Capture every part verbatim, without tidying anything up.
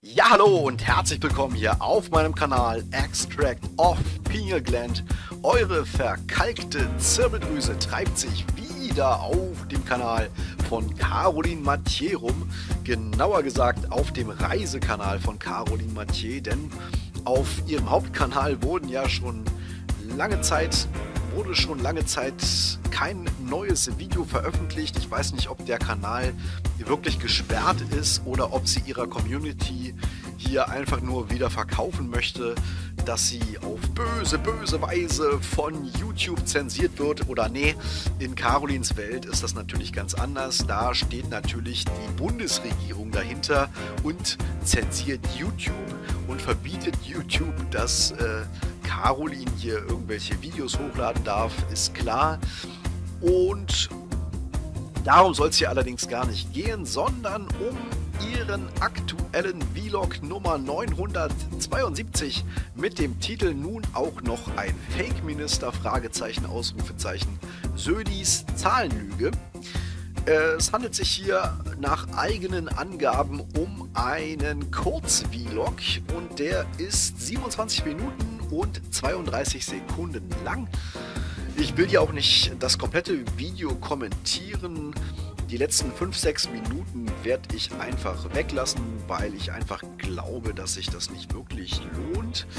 Ja, hallo und herzlich willkommen hier auf meinem Kanal Extract of Pineal Gland. Eure verkalkte Zirbeldrüse treibt sich wieder auf dem Kanal von Caroline Mathieu rum. Genauer gesagt auf dem Reisekanal von Caroline Mathieu, denn auf ihrem Hauptkanal wurden ja schon lange Zeit wurde schon lange Zeit kein neues Video veröffentlicht. Ich weiß nicht, ob der Kanal wirklich gesperrt ist oder ob sie ihrer Community hier einfach nur wieder verkaufen möchte, dass sie auf böse, böse Weise von YouTube zensiert wird. Oder nee, in Carolins Welt ist das natürlich ganz anders. Da steht natürlich die Bundesregierung dahinter und zensiert YouTube und verbietet YouTube, dass äh, Caroline hier irgendwelche Videos hochladen darf, ist klar. Und darum soll es hier allerdings gar nicht gehen, sondern um ihren aktuellen Vlog Nummer neunhundertzweiundsiebzig mit dem Titel nun auch noch ein Fake-Minister, Fragezeichen, Ausrufezeichen, Södis Zahlenlüge. Es handelt sich hier nach eigenen Angaben um einen Kurz-Vlog und der ist siebenundzwanzig Minuten und zweiunddreißig Sekunden lang. Ich will ja auch nicht das komplette Video kommentieren. Die letzten fünf, sechs Minuten werde ich einfach weglassen, weil ich einfach glaube, dass sich das nicht wirklich lohnt.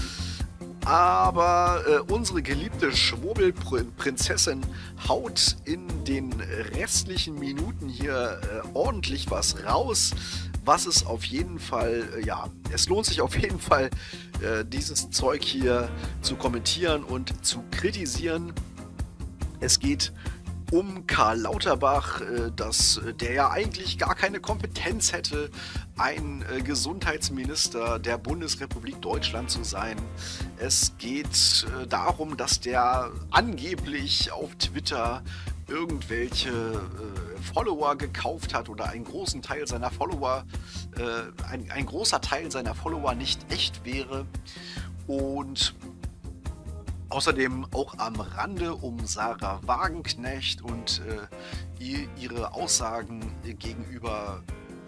Aber äh, unsere geliebte Schwurbelprinzessin haut in den restlichen Minuten hier äh, ordentlich was raus, was es auf jeden Fall, äh, ja, es lohnt sich auf jeden Fall, äh, dieses Zeug hier zu kommentieren und zu kritisieren. Es geht um Karl Lauterbach, äh, dass, der ja eigentlich gar keine Kompetenz hätte, ein äh, Gesundheitsminister der Bundesrepublik Deutschland zu sein. Es geht äh, darum, dass der angeblich auf Twitter irgendwelche äh, Follower gekauft hat oder einen großen Teil seiner Follower, äh, ein, ein großer Teil seiner Follower nicht echt wäre. Und außerdem auch am Rande um Sarah Wagenknecht und äh, ihre Aussagen gegenüber,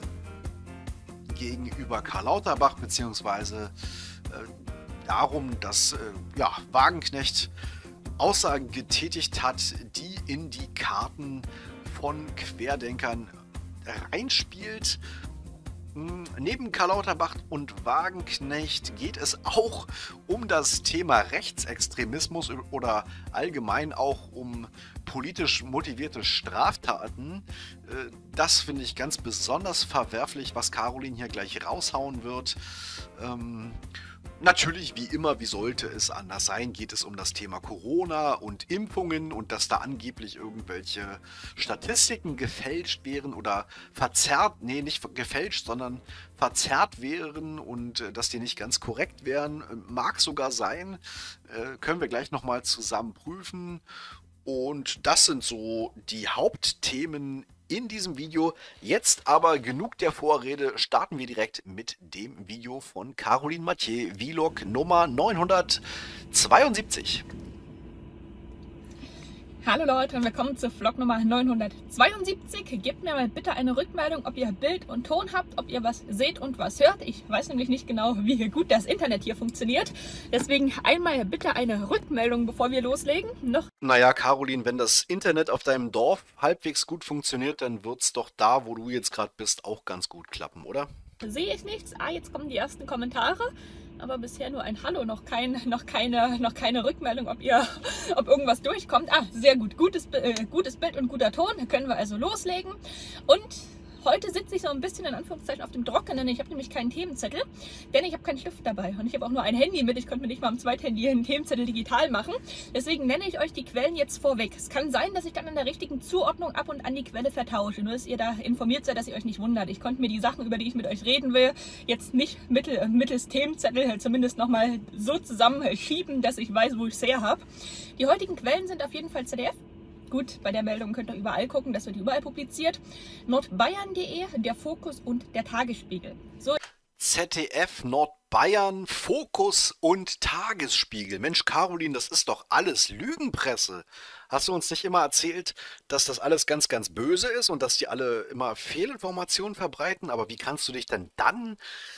gegenüber Karl Lauterbach, beziehungsweise äh, darum, dass äh, ja, Wagenknecht Aussagen getätigt hat, die in die Karten von Querdenkern reinspielt. Neben Karl Lauterbach und Wagenknecht geht es auch um das Thema Rechtsextremismus oder allgemein auch um politisch motivierte Straftaten. Das finde ich ganz besonders verwerflich, was Caroline hier gleich raushauen wird. Ähm, Natürlich, wie immer, wie sollte es anders sein, geht es um das Thema Corona und Impfungen und dass da angeblich irgendwelche Statistiken gefälscht wären oder verzerrt, nee, nicht gefälscht, sondern verzerrt wären und äh, dass die nicht ganz korrekt wären. Mag sogar sein, äh, können wir gleich nochmal zusammen prüfen. Und das sind so die Hauptthemen in diesem Video. Jetzt aber genug der Vorrede, starten wir direkt mit dem Video von Caroline Mathieu, Vlog Nummer neunhundertzweiundsiebzig. Hallo Leute und willkommen zu Vlog Nummer neunhundertzweiundsiebzig. Gebt mir mal bitte eine Rückmeldung, ob ihr Bild und Ton habt, ob ihr was seht und was hört. Ich weiß nämlich nicht genau, wie gut das Internet hier funktioniert. Deswegen einmal bitte eine Rückmeldung, bevor wir loslegen. Noch Naja, Caroline, wenn das Internet auf deinem Dorf halbwegs gut funktioniert, dann wird es doch da, wo du jetzt gerade bist, auch ganz gut klappen, oder? sehe ich nichts. Ah, jetzt kommen die ersten Kommentare. Aber bisher nur ein Hallo, noch, kein, noch, keine, noch keine Rückmeldung, ob, ihr, ob irgendwas durchkommt. Ah, sehr gut. Gutes, äh, gutes Bild und guter Ton. Da können wir also loslegen. Und heute sitze ich so ein bisschen in Anführungszeichen auf dem Trockenen. Ich habe nämlich keinen Themenzettel, denn ich habe keinen Stift dabei. Und ich habe auch nur ein Handy mit. Ich konnte mir nicht mal am Zweithandy einen Themenzettel digital machen. Deswegen nenne ich euch die Quellen jetzt vorweg. Es kann sein, dass ich dann in der richtigen Zuordnung ab und an die Quelle vertausche. Nur, dass ihr da informiert seid, dass ihr euch nicht wundert. Ich konnte mir die Sachen, über die ich mit euch reden will, jetzt nicht mittel, mittels Themenzettel zumindest nochmal so zusammenschieben, dass ich weiß, wo ich es her habe. Die heutigen Quellen sind auf jeden Fall Z D F. Gut, bei der Meldung könnt ihr überall gucken, das wird überall publiziert. nordbayern punkt de, der Fokus und der Tagesspiegel. So. Z D F, Nordbayern, Fokus und Tagesspiegel. Mensch, Caroline, das ist doch alles Lügenpresse. Hast du uns nicht immer erzählt, dass das alles ganz, ganz böse ist und dass die alle immer Fehlinformationen verbreiten? Aber wie kannst du dich denn dann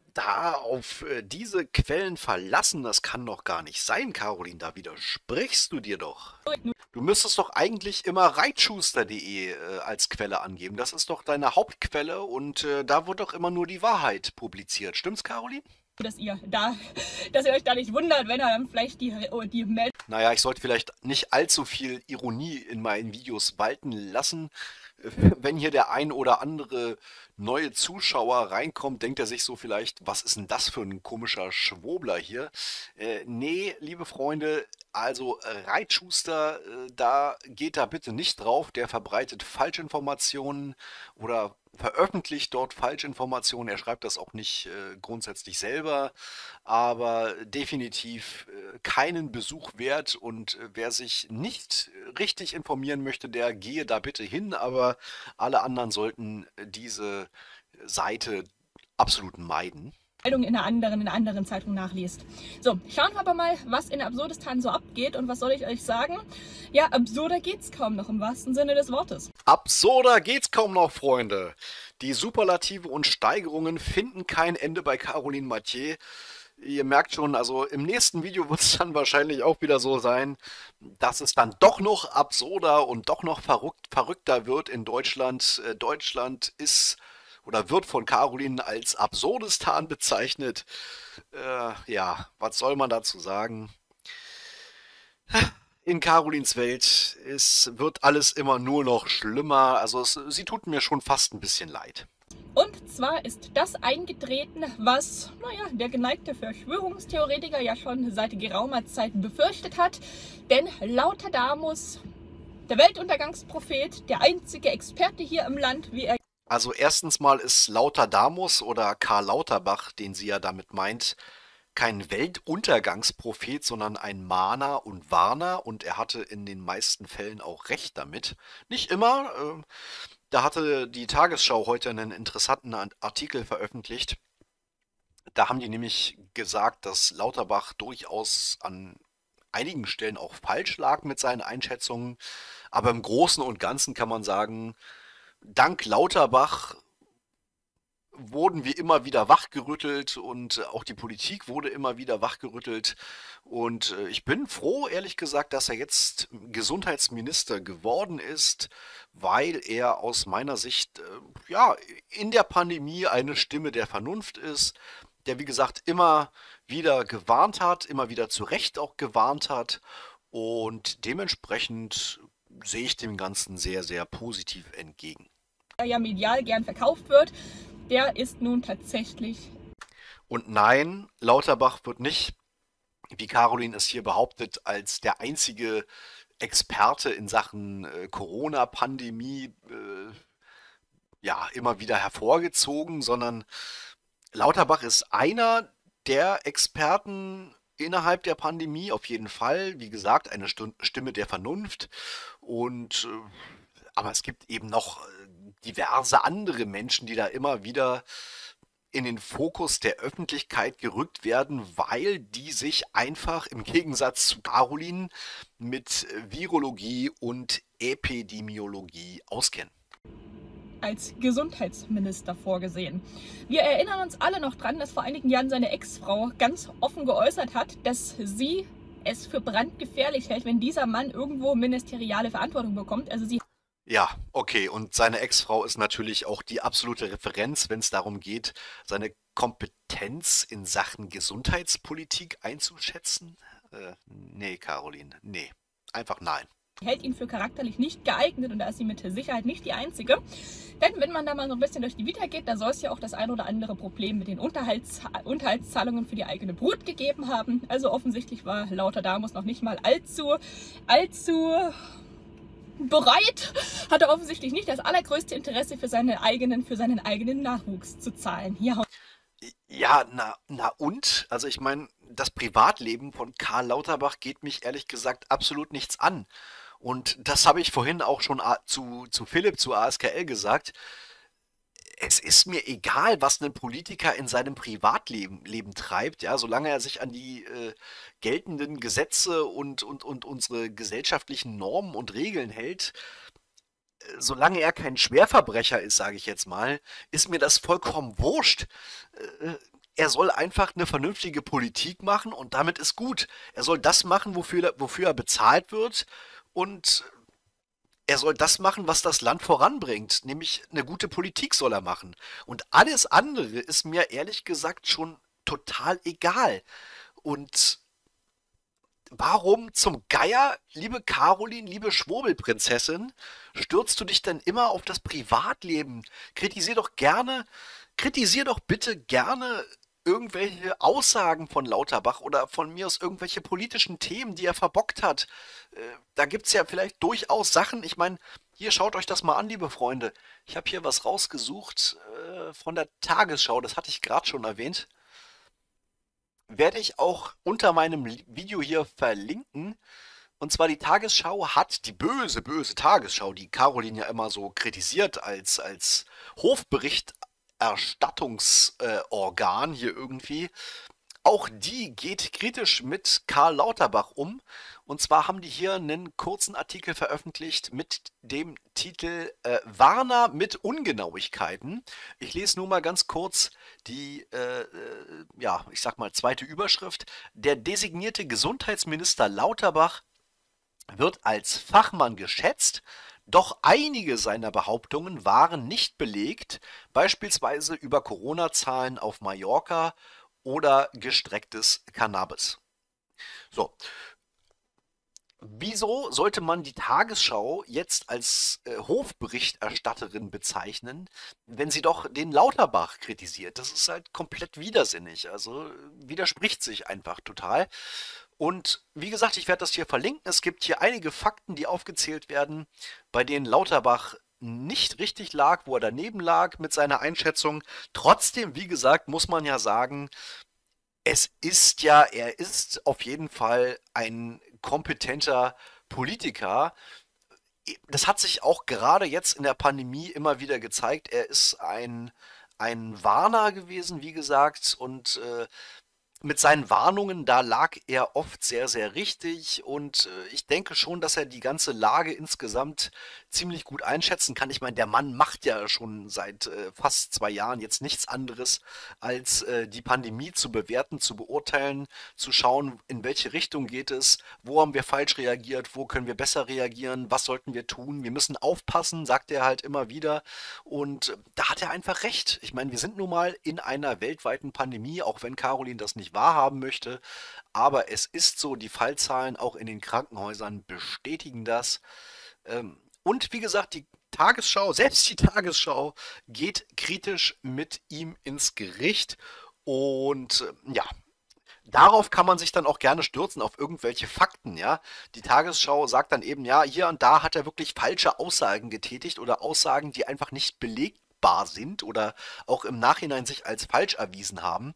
da auf äh, diese Quellen verlassen, das kann doch gar nicht sein, Caroline, da widersprichst du dir doch. Du müsstest doch eigentlich immer reitschuster punkt de äh, als Quelle angeben. Das ist doch deine Hauptquelle und äh, da wird doch immer nur die Wahrheit publiziert. Stimmt's, Caroline? Dass ihr da, dass ihr euch da nicht wundert, wenn er dann vielleicht die, oh, die Meldung. Naja, ich sollte vielleicht nicht allzu viel Ironie in meinen Videos walten lassen. Wenn hier der ein oder andere neue Zuschauer reinkommt, denkt er sich so vielleicht, was ist denn das für ein komischer Schwurbler hier? Äh, nee, liebe Freunde, also Reitschuster, äh, da geht da bitte nicht drauf, der verbreitet Falschinformationen oder veröffentlicht dort Falschinformationen. Er schreibt das auch nicht äh, grundsätzlich selber, aber definitiv äh, keinen Besuch wert und äh, wer sich nicht richtig informieren möchte, der gehe da bitte hin, aber alle anderen sollten äh, diese Seite absolut meiden. in einer anderen, in einer anderen Zeitung nachliest. So, schauen wir aber mal, was in Absurdistan so abgeht und was soll ich euch sagen? Ja, absurder geht's kaum noch im wahrsten Sinne des Wortes. Absurder geht's kaum noch, Freunde. Die Superlative und Steigerungen finden kein Ende bei Caroline Mathieu. Ihr merkt schon, also im nächsten Video wird es dann wahrscheinlich auch wieder so sein, dass es dann doch noch absurder und doch noch verrückt, verrückter wird in Deutschland. Äh, Deutschland ist oder wird von Caroline als Absurdistan bezeichnet. Äh, ja, was soll man dazu sagen? In Carolins Welt es wird alles immer nur noch schlimmer. Also es, sie tut mir schon fast ein bisschen leid. Und zwar ist das eingetreten, was, naja, der geneigte Verschwörungstheoretiker ja schon seit geraumer Zeit befürchtet hat. Denn Lautadamus, der Weltuntergangsprophet, der einzige Experte hier im Land, wie er... Also erstens mal ist Lautadamus oder Karl Lauterbach, den sie ja damit meint, kein Weltuntergangsprophet, sondern ein Mahner und Warner. Und er hatte in den meisten Fällen auch recht damit. Nicht immer. Äh, da hatte die Tagesschau heute einen interessanten Artikel veröffentlicht. Da haben die nämlich gesagt, dass Lauterbach durchaus an einigen Stellen auch falsch lag mit seinen Einschätzungen. Aber im Großen und Ganzen kann man sagen, dank Lauterbach wurden wir immer wieder wachgerüttelt und auch die Politik wurde immer wieder wachgerüttelt. Und äh, ich bin froh, ehrlich gesagt, dass er jetzt Gesundheitsminister geworden ist, weil er aus meiner Sicht äh, ja in der Pandemie eine Stimme der Vernunft ist, der wie gesagt immer wieder gewarnt hat, immer wieder zu Recht auch gewarnt hat. Und dementsprechend sehe ich dem Ganzen sehr, sehr positiv entgegen. ja medial gern verkauft wird, der ist nun tatsächlich... Und nein, Lauterbach wird nicht, wie Caroline es hier behauptet, als der einzige Experte in Sachen äh, Corona-Pandemie äh, ja, immer wieder hervorgezogen, sondern Lauterbach ist einer der Experten innerhalb der Pandemie, auf jeden Fall. Wie gesagt, eine Stimme der Vernunft. Und äh, aber es gibt eben noch diverse andere Menschen, die da immer wieder in den Fokus der Öffentlichkeit gerückt werden, weil die sich einfach im Gegensatz zu Caroline mit Virologie und Epidemiologie auskennen. Als Gesundheitsminister vorgesehen. Wir erinnern uns alle noch dran, dass vor einigen Jahren seine Ex-Frau ganz offen geäußert hat, dass sie es für brandgefährlich hält, wenn dieser Mann irgendwo ministeriale Verantwortung bekommt. Also sie Ja, okay. Und seine Ex-Frau ist natürlich auch die absolute Referenz, wenn es darum geht, seine Kompetenz in Sachen Gesundheitspolitik einzuschätzen. Äh, nee, Caroline, nee. Einfach nein. hält ihn für charakterlich nicht geeignet und da ist sie mit Sicherheit nicht die einzige. Denn wenn man da mal so ein bisschen durch die Vita geht, da soll es ja auch das ein oder andere Problem mit den Unterhalts Unterhaltszahlungen für die eigene Brut gegeben haben. Also offensichtlich war Lautadamus noch nicht mal allzu, allzu bereit, hatte offensichtlich nicht das allergrößte Interesse für seinen eigenen, für seinen eigenen Nachwuchs zu zahlen. Ja. Ja, na, na und? Also ich meine, das Privatleben von Karl Lauterbach geht mich ehrlich gesagt absolut nichts an. Und das habe ich vorhin auch schon a- zu, zu Philipp, zu A S K L gesagt. Es ist mir egal, was ein Politiker in seinem Privatleben Leben treibt, ja, solange er sich an die äh, geltenden Gesetze und, und, und unsere gesellschaftlichen Normen und Regeln hält. Äh, Solange er kein Schwerverbrecher ist, sage ich jetzt mal, ist mir das vollkommen wurscht. Äh, er soll einfach eine vernünftige Politik machen und damit ist gut. Er soll das machen, wofür, wofür er bezahlt wird und er soll das machen, was das Land voranbringt, nämlich eine gute Politik soll er machen. Und alles andere ist mir ehrlich gesagt schon total egal. Und warum zum Geier, liebe Caroline, liebe Schwurbelprinzessin, stürzt du dich denn immer auf das Privatleben? Kritisier doch gerne, kritisier doch bitte gerne irgendwelche Aussagen von Lauterbach oder von mir aus irgendwelche politischen Themen, die er verbockt hat. Äh, da gibt es ja vielleicht durchaus Sachen. Ich meine, hier schaut euch das mal an, liebe Freunde. Ich habe hier was rausgesucht äh, von der Tagesschau, das hatte ich gerade schon erwähnt. Werde ich auch unter meinem Li- Video hier verlinken. Und zwar die Tagesschau hat, die böse, böse Tagesschau, die Caroline ja immer so kritisiert als, als Hofberichterstattungsorgan hier irgendwie, auch die geht kritisch mit Karl Lauterbach um. Und zwar haben die hier einen kurzen Artikel veröffentlicht mit dem Titel äh, Warner mit Ungenauigkeiten. Ich lese nur mal ganz kurz die, äh, äh, ja, ich sag mal, zweite Überschrift. Der designierte Gesundheitsminister Lauterbach wird als Fachmann geschätzt, doch einige seiner Behauptungen waren nicht belegt, beispielsweise über Corona-Zahlen auf Mallorca oder gestrecktes Cannabis. So, wieso sollte man die Tagesschau jetzt als äh, Hofberichterstatterin bezeichnen, wenn sie doch den Lauterbach kritisiert? Das ist halt komplett widersinnig, also äh, widerspricht sich einfach total. Und wie gesagt, ich werde das hier verlinken. Es gibt hier einige Fakten, die aufgezählt werden, bei denen Lauterbach nicht richtig lag, wo er daneben lag mit seiner Einschätzung. Trotzdem, wie gesagt, muss man ja sagen, es ist ja, er ist auf jeden Fall ein kompetenter Politiker. Das hat sich auch gerade jetzt in der Pandemie immer wieder gezeigt. Er ist ein, ein Warner gewesen, wie gesagt, und äh, mit seinen Warnungen, da lag er oft sehr, sehr richtig und äh, ich denke schon, dass er die ganze Lage insgesamt ziemlich gut einschätzen kann. Ich meine, der Mann macht ja schon seit äh, fast zwei Jahren jetzt nichts anderes, als äh, die Pandemie zu bewerten, zu beurteilen, zu schauen, in welche Richtung geht es, wo haben wir falsch reagiert, wo können wir besser reagieren, was sollten wir tun. Wir müssen aufpassen, sagt er halt immer wieder. Und äh, da hat er einfach recht. Ich meine, wir sind nun mal in einer weltweiten Pandemie, auch wenn Caroline das nicht wahrhaben möchte. Aber es ist so, die Fallzahlen auch in den Krankenhäusern bestätigen das. Ähm, und wie gesagt, die Tagesschau, selbst die Tagesschau, geht kritisch mit ihm ins Gericht. Und äh, ja, darauf kann man sich dann auch gerne stürzen, auf irgendwelche Fakten, ja. Die Tagesschau sagt dann eben, ja, hier und da hat er wirklich falsche Aussagen getätigt oder Aussagen, die einfach nicht belegbar sind oder auch im Nachhinein sich als falsch erwiesen haben.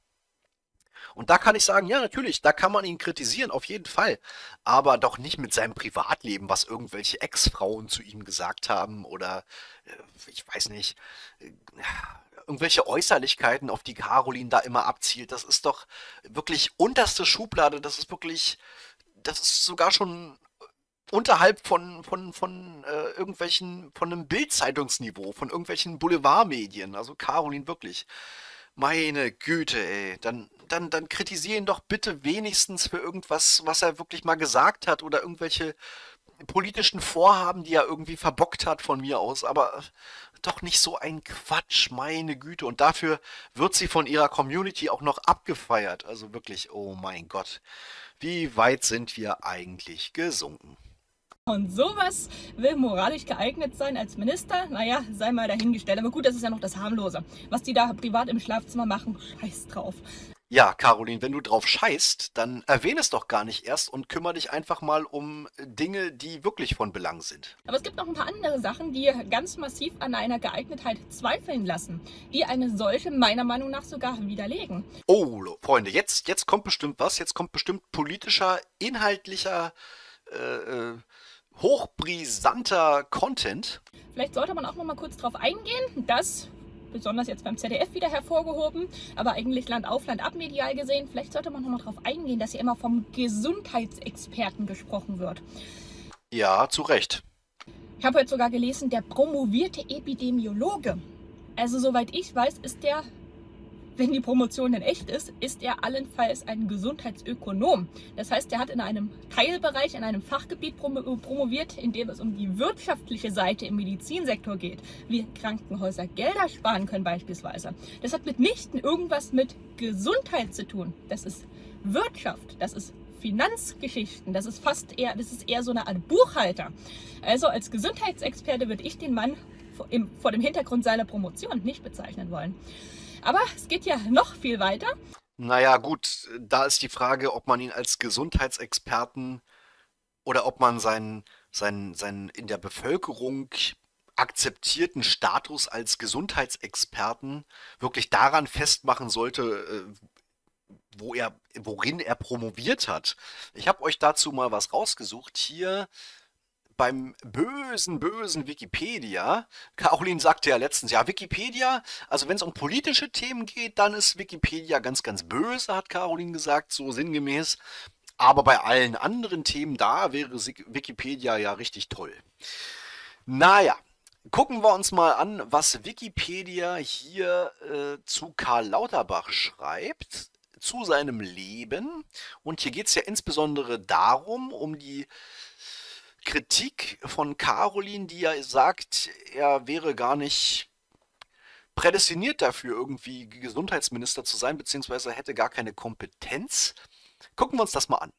Und da kann ich sagen, ja, natürlich, da kann man ihn kritisieren, auf jeden Fall. Aber doch nicht mit seinem Privatleben, was irgendwelche Ex-Frauen zu ihm gesagt haben oder, äh, ich weiß nicht, äh, irgendwelche Äußerlichkeiten, auf die Caroline da immer abzielt. Das ist doch wirklich unterste Schublade. Das ist wirklich, das ist sogar schon unterhalb von, von, von äh, irgendwelchen, von einem Bild-Zeitungsniveau, von irgendwelchen Boulevardmedien. Also Caroline wirklich. Meine Güte, ey. Dann, dann, dann kritisiere ihn doch bitte wenigstens für irgendwas, was er wirklich mal gesagt hat oder irgendwelche politischen Vorhaben, die er irgendwie verbockt hat von mir aus. Aber doch nicht so ein Quatsch, meine Güte. Und dafür wird sie von ihrer Community auch noch abgefeiert. Also wirklich, oh mein Gott. Wie weit sind wir eigentlich gesunken? Und sowas will moralisch geeignet sein als Minister? Naja, sei mal dahingestellt. Aber gut, das ist ja noch das Harmlose. Was die da privat im Schlafzimmer machen, scheiß drauf. Ja, Caroline, wenn du drauf scheißt, dann erwähne es doch gar nicht erst und kümmere dich einfach mal um Dinge, die wirklich von Belang sind. Aber es gibt noch ein paar andere Sachen, die ganz massiv an einer Geeignetheit zweifeln lassen, die eine solche meiner Meinung nach sogar widerlegen. Oh, Lo- Freunde, jetzt, jetzt kommt bestimmt was. Jetzt kommt bestimmt politischer, inhaltlicher, äh, äh, hochbrisanter Content. Vielleicht sollte man auch noch mal kurz darauf eingehen, dass, besonders jetzt beim Z D F wieder hervorgehoben, aber eigentlich Land auf, Land ab medial gesehen, vielleicht sollte man noch mal darauf eingehen, dass hier immer vom Gesundheitsexperten gesprochen wird. Ja, zu Recht. Ich habe heute sogar gelesen, der promovierte Epidemiologe. Also soweit ich weiß, ist der wenn die Promotion denn echt ist, ist er allenfalls ein Gesundheitsökonom. Das heißt, er hat in einem Teilbereich, in einem Fachgebiet promoviert, in dem es um die wirtschaftliche Seite im Medizinsektor geht, wie Krankenhäuser Gelder sparen können beispielsweise. Das hat mitnichten irgendwas mit Gesundheit zu tun. Das ist Wirtschaft, das ist Finanzgeschichten, das ist fast eher, das ist eher so eine Art Buchhalter. Also als Gesundheitsexperte würde ich den Mann vor, im, vor dem Hintergrund seiner Promotion nicht bezeichnen wollen. Aber es geht ja noch viel weiter. Naja, gut, da ist die Frage, ob man ihn als Gesundheitsexperten oder ob man seinen, seinen, seinen in der Bevölkerung akzeptierten Status als Gesundheitsexperten wirklich daran festmachen sollte, äh, wo er, worin er promoviert hat. Ich habe euch dazu mal was rausgesucht. Hier beim bösen, bösen Wikipedia. Caroline sagte ja letztens, ja, Wikipedia, also wenn es um politische Themen geht, dann ist Wikipedia ganz, ganz böse, hat Caroline gesagt, so sinngemäß. Aber bei allen anderen Themen, da wäre Wikipedia ja richtig toll. Naja, gucken wir uns mal an, was Wikipedia hier äh, zu Karl Lauterbach schreibt, zu seinem Leben. Und hier geht es ja insbesondere darum, um die Kritik von Caroline, die ja sagt, er wäre gar nicht prädestiniert dafür, irgendwie Gesundheitsminister zu sein, beziehungsweise hätte gar keine Kompetenz. Gucken wir uns das mal an.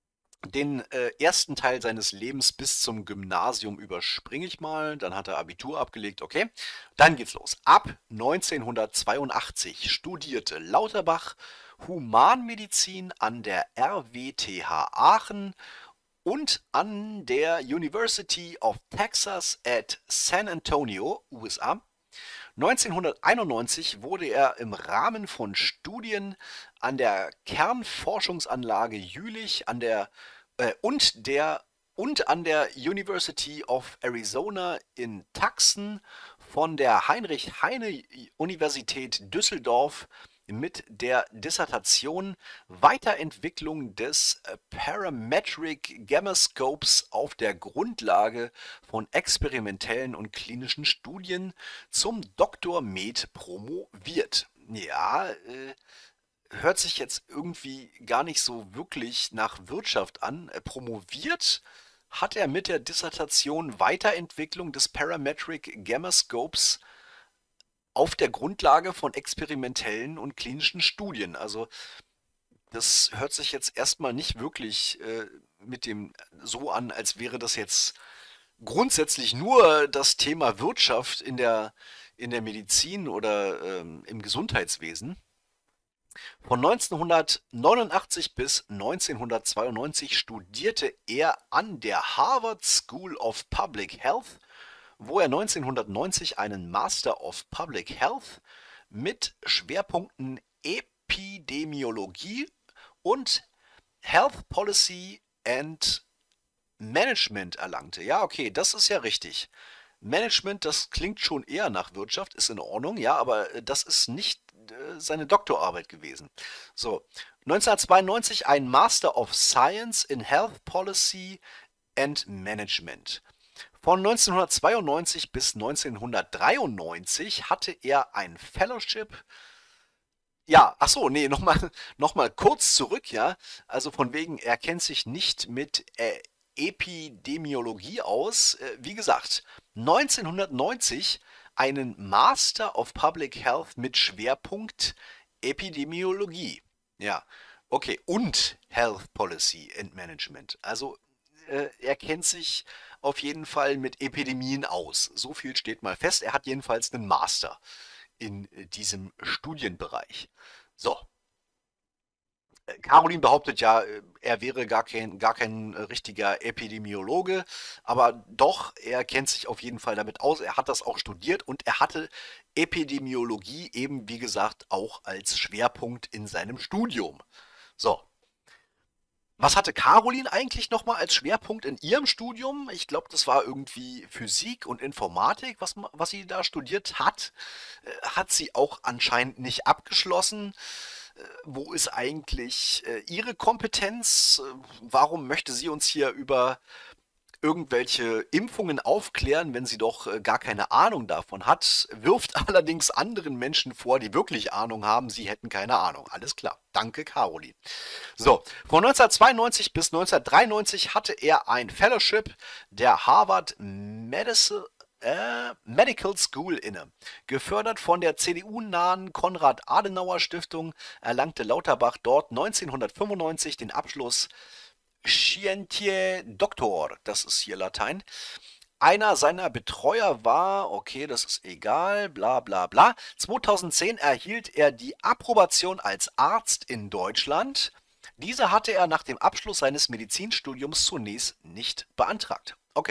Den äh, ersten Teil seines Lebens bis zum Gymnasium überspringe ich mal, dann hat er Abitur abgelegt, okay. Dann geht's los. Ab neunzehnhundertzweiundachtzig studierte Lauterbach Humanmedizin an der R W T H Aachen und an der University of Texas at San Antonio, U S A. neunzehnhunderteinundneunzig wurde er im Rahmen von Studien an der Kernforschungsanlage Jülich an der, äh, und, der, und an der University of Arizona in Tucson von der Heinrich-Heine-Universität Düsseldorf mit der Dissertation Weiterentwicklung des Parametric Gamascopes auf der Grundlage von experimentellen und klinischen Studien zum Doktor Med promoviert. Ja, äh, hört sich jetzt irgendwie gar nicht so wirklich nach Wirtschaft an. Äh, promoviert hat er mit der Dissertation Weiterentwicklung des Parametric Gamascopes auf der Grundlage von experimentellen und klinischen Studien. Also das hört sich jetzt erstmal nicht wirklich äh, mit dem so an, als wäre das jetzt grundsätzlich nur das Thema Wirtschaft in der, in der Medizin oder ähm, im Gesundheitswesen. Von neunzehnhundertneunundachtzig bis neunzehnhundertzweiundneunzig studierte er an der Harvard School of Public Health, wo er neunzehnhundertneunzig einen Master of Public Health mit Schwerpunkten Epidemiologie und Health Policy and Management erlangte. Ja, okay, das ist ja richtig. Management, das klingt schon eher nach Wirtschaft, ist in Ordnung, ja, aber das ist nicht äh, seine Doktorarbeit gewesen. So, neunzehnhundertzweiundneunzig ein Master of Science in Health Policy and Management. Von neunzehnhundertzweiundneunzig bis neunzehnhundertdreiundneunzig hatte er ein Fellowship. Ja, ach so, nee, nochmal noch mal kurz zurück, ja. Also von wegen, er kennt sich nicht mit äh, Epidemiologie aus. Äh, wie gesagt, neunzehnhundertneunzig einen Master of Public Health mit Schwerpunkt Epidemiologie. Ja, okay, und Health Policy and Management. Also äh, er kennt sich auf jeden Fall mit Epidemien aus. So viel steht mal fest. Er hat jedenfalls einen Master in diesem Studienbereich. So. Caroline behauptet ja, er wäre gar kein, gar kein richtiger Epidemiologe, aber doch, er kennt sich auf jeden Fall damit aus. Er hat das auch studiert und er hatte Epidemiologie eben, wie gesagt, auch als Schwerpunkt in seinem Studium. So. Was hatte Caroline eigentlich nochmal als Schwerpunkt in ihrem Studium? Ich glaube, das war irgendwie Physik und Informatik, was, was sie da studiert hat. Äh, Hat sie auch anscheinend nicht abgeschlossen. Äh, Wo ist eigentlich äh, ihre Kompetenz? Äh, Warum möchte sie uns hier über irgendwelche Impfungen aufklären, wenn sie doch äh, gar keine Ahnung davon hat, wirft allerdings anderen Menschen vor, die wirklich Ahnung haben, sie hätten keine Ahnung. Alles klar. Danke, Caroline. So, von neunzehnhundertzweiundneunzig bis neunzehnhundertdreiundneunzig hatte er ein Fellowship der Harvard Medical, äh, Medical School inne. Gefördert von der C D U-nahen Konrad-Adenauer-Stiftung erlangte Lauterbach dort neunzehnhundertfünfundneunzig den Abschluss Scientiae Doctor, das ist hier Latein. Einer seiner Betreuer war, okay, das ist egal, bla bla bla. zweitausendzehn erhielt er die Approbation als Arzt in Deutschland. Diese hatte er nach dem Abschluss seines Medizinstudiums zunächst nicht beantragt. Okay.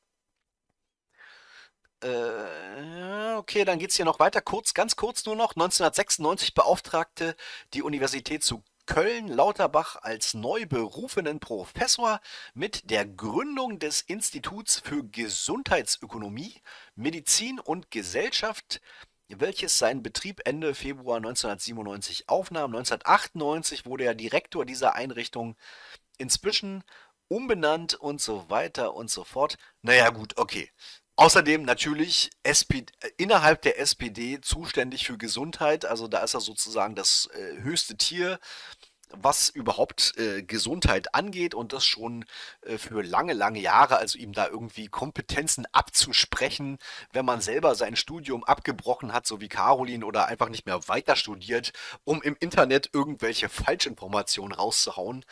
Äh, okay, dann geht es hier noch weiter. Kurz, ganz kurz nur noch. neunzehnhundertsechsundneunzig beauftragte die Universität zu Köln Lauterbach als neu berufenen Professor mit der Gründung des Instituts für Gesundheitsökonomie, Medizin und Gesellschaft, welches seinen Betrieb Ende Februar neunzehnhundertsiebenundneunzig aufnahm. neunzehnhundertachtundneunzig wurde er Direktor dieser Einrichtung, inzwischen umbenannt und so weiter und so fort. Naja gut, okay. Außerdem natürlich S P D, innerhalb der S P D zuständig für Gesundheit, also da ist er sozusagen das äh, höchste Tier, was überhaupt äh, Gesundheit angeht und das schon äh, für lange, lange Jahre, also ihm da irgendwie Kompetenzen abzusprechen, wenn man selber sein Studium abgebrochen hat, so wie Caroline, oder einfach nicht mehr weiter studiert, um im Internet irgendwelche Falschinformationen rauszuhauen.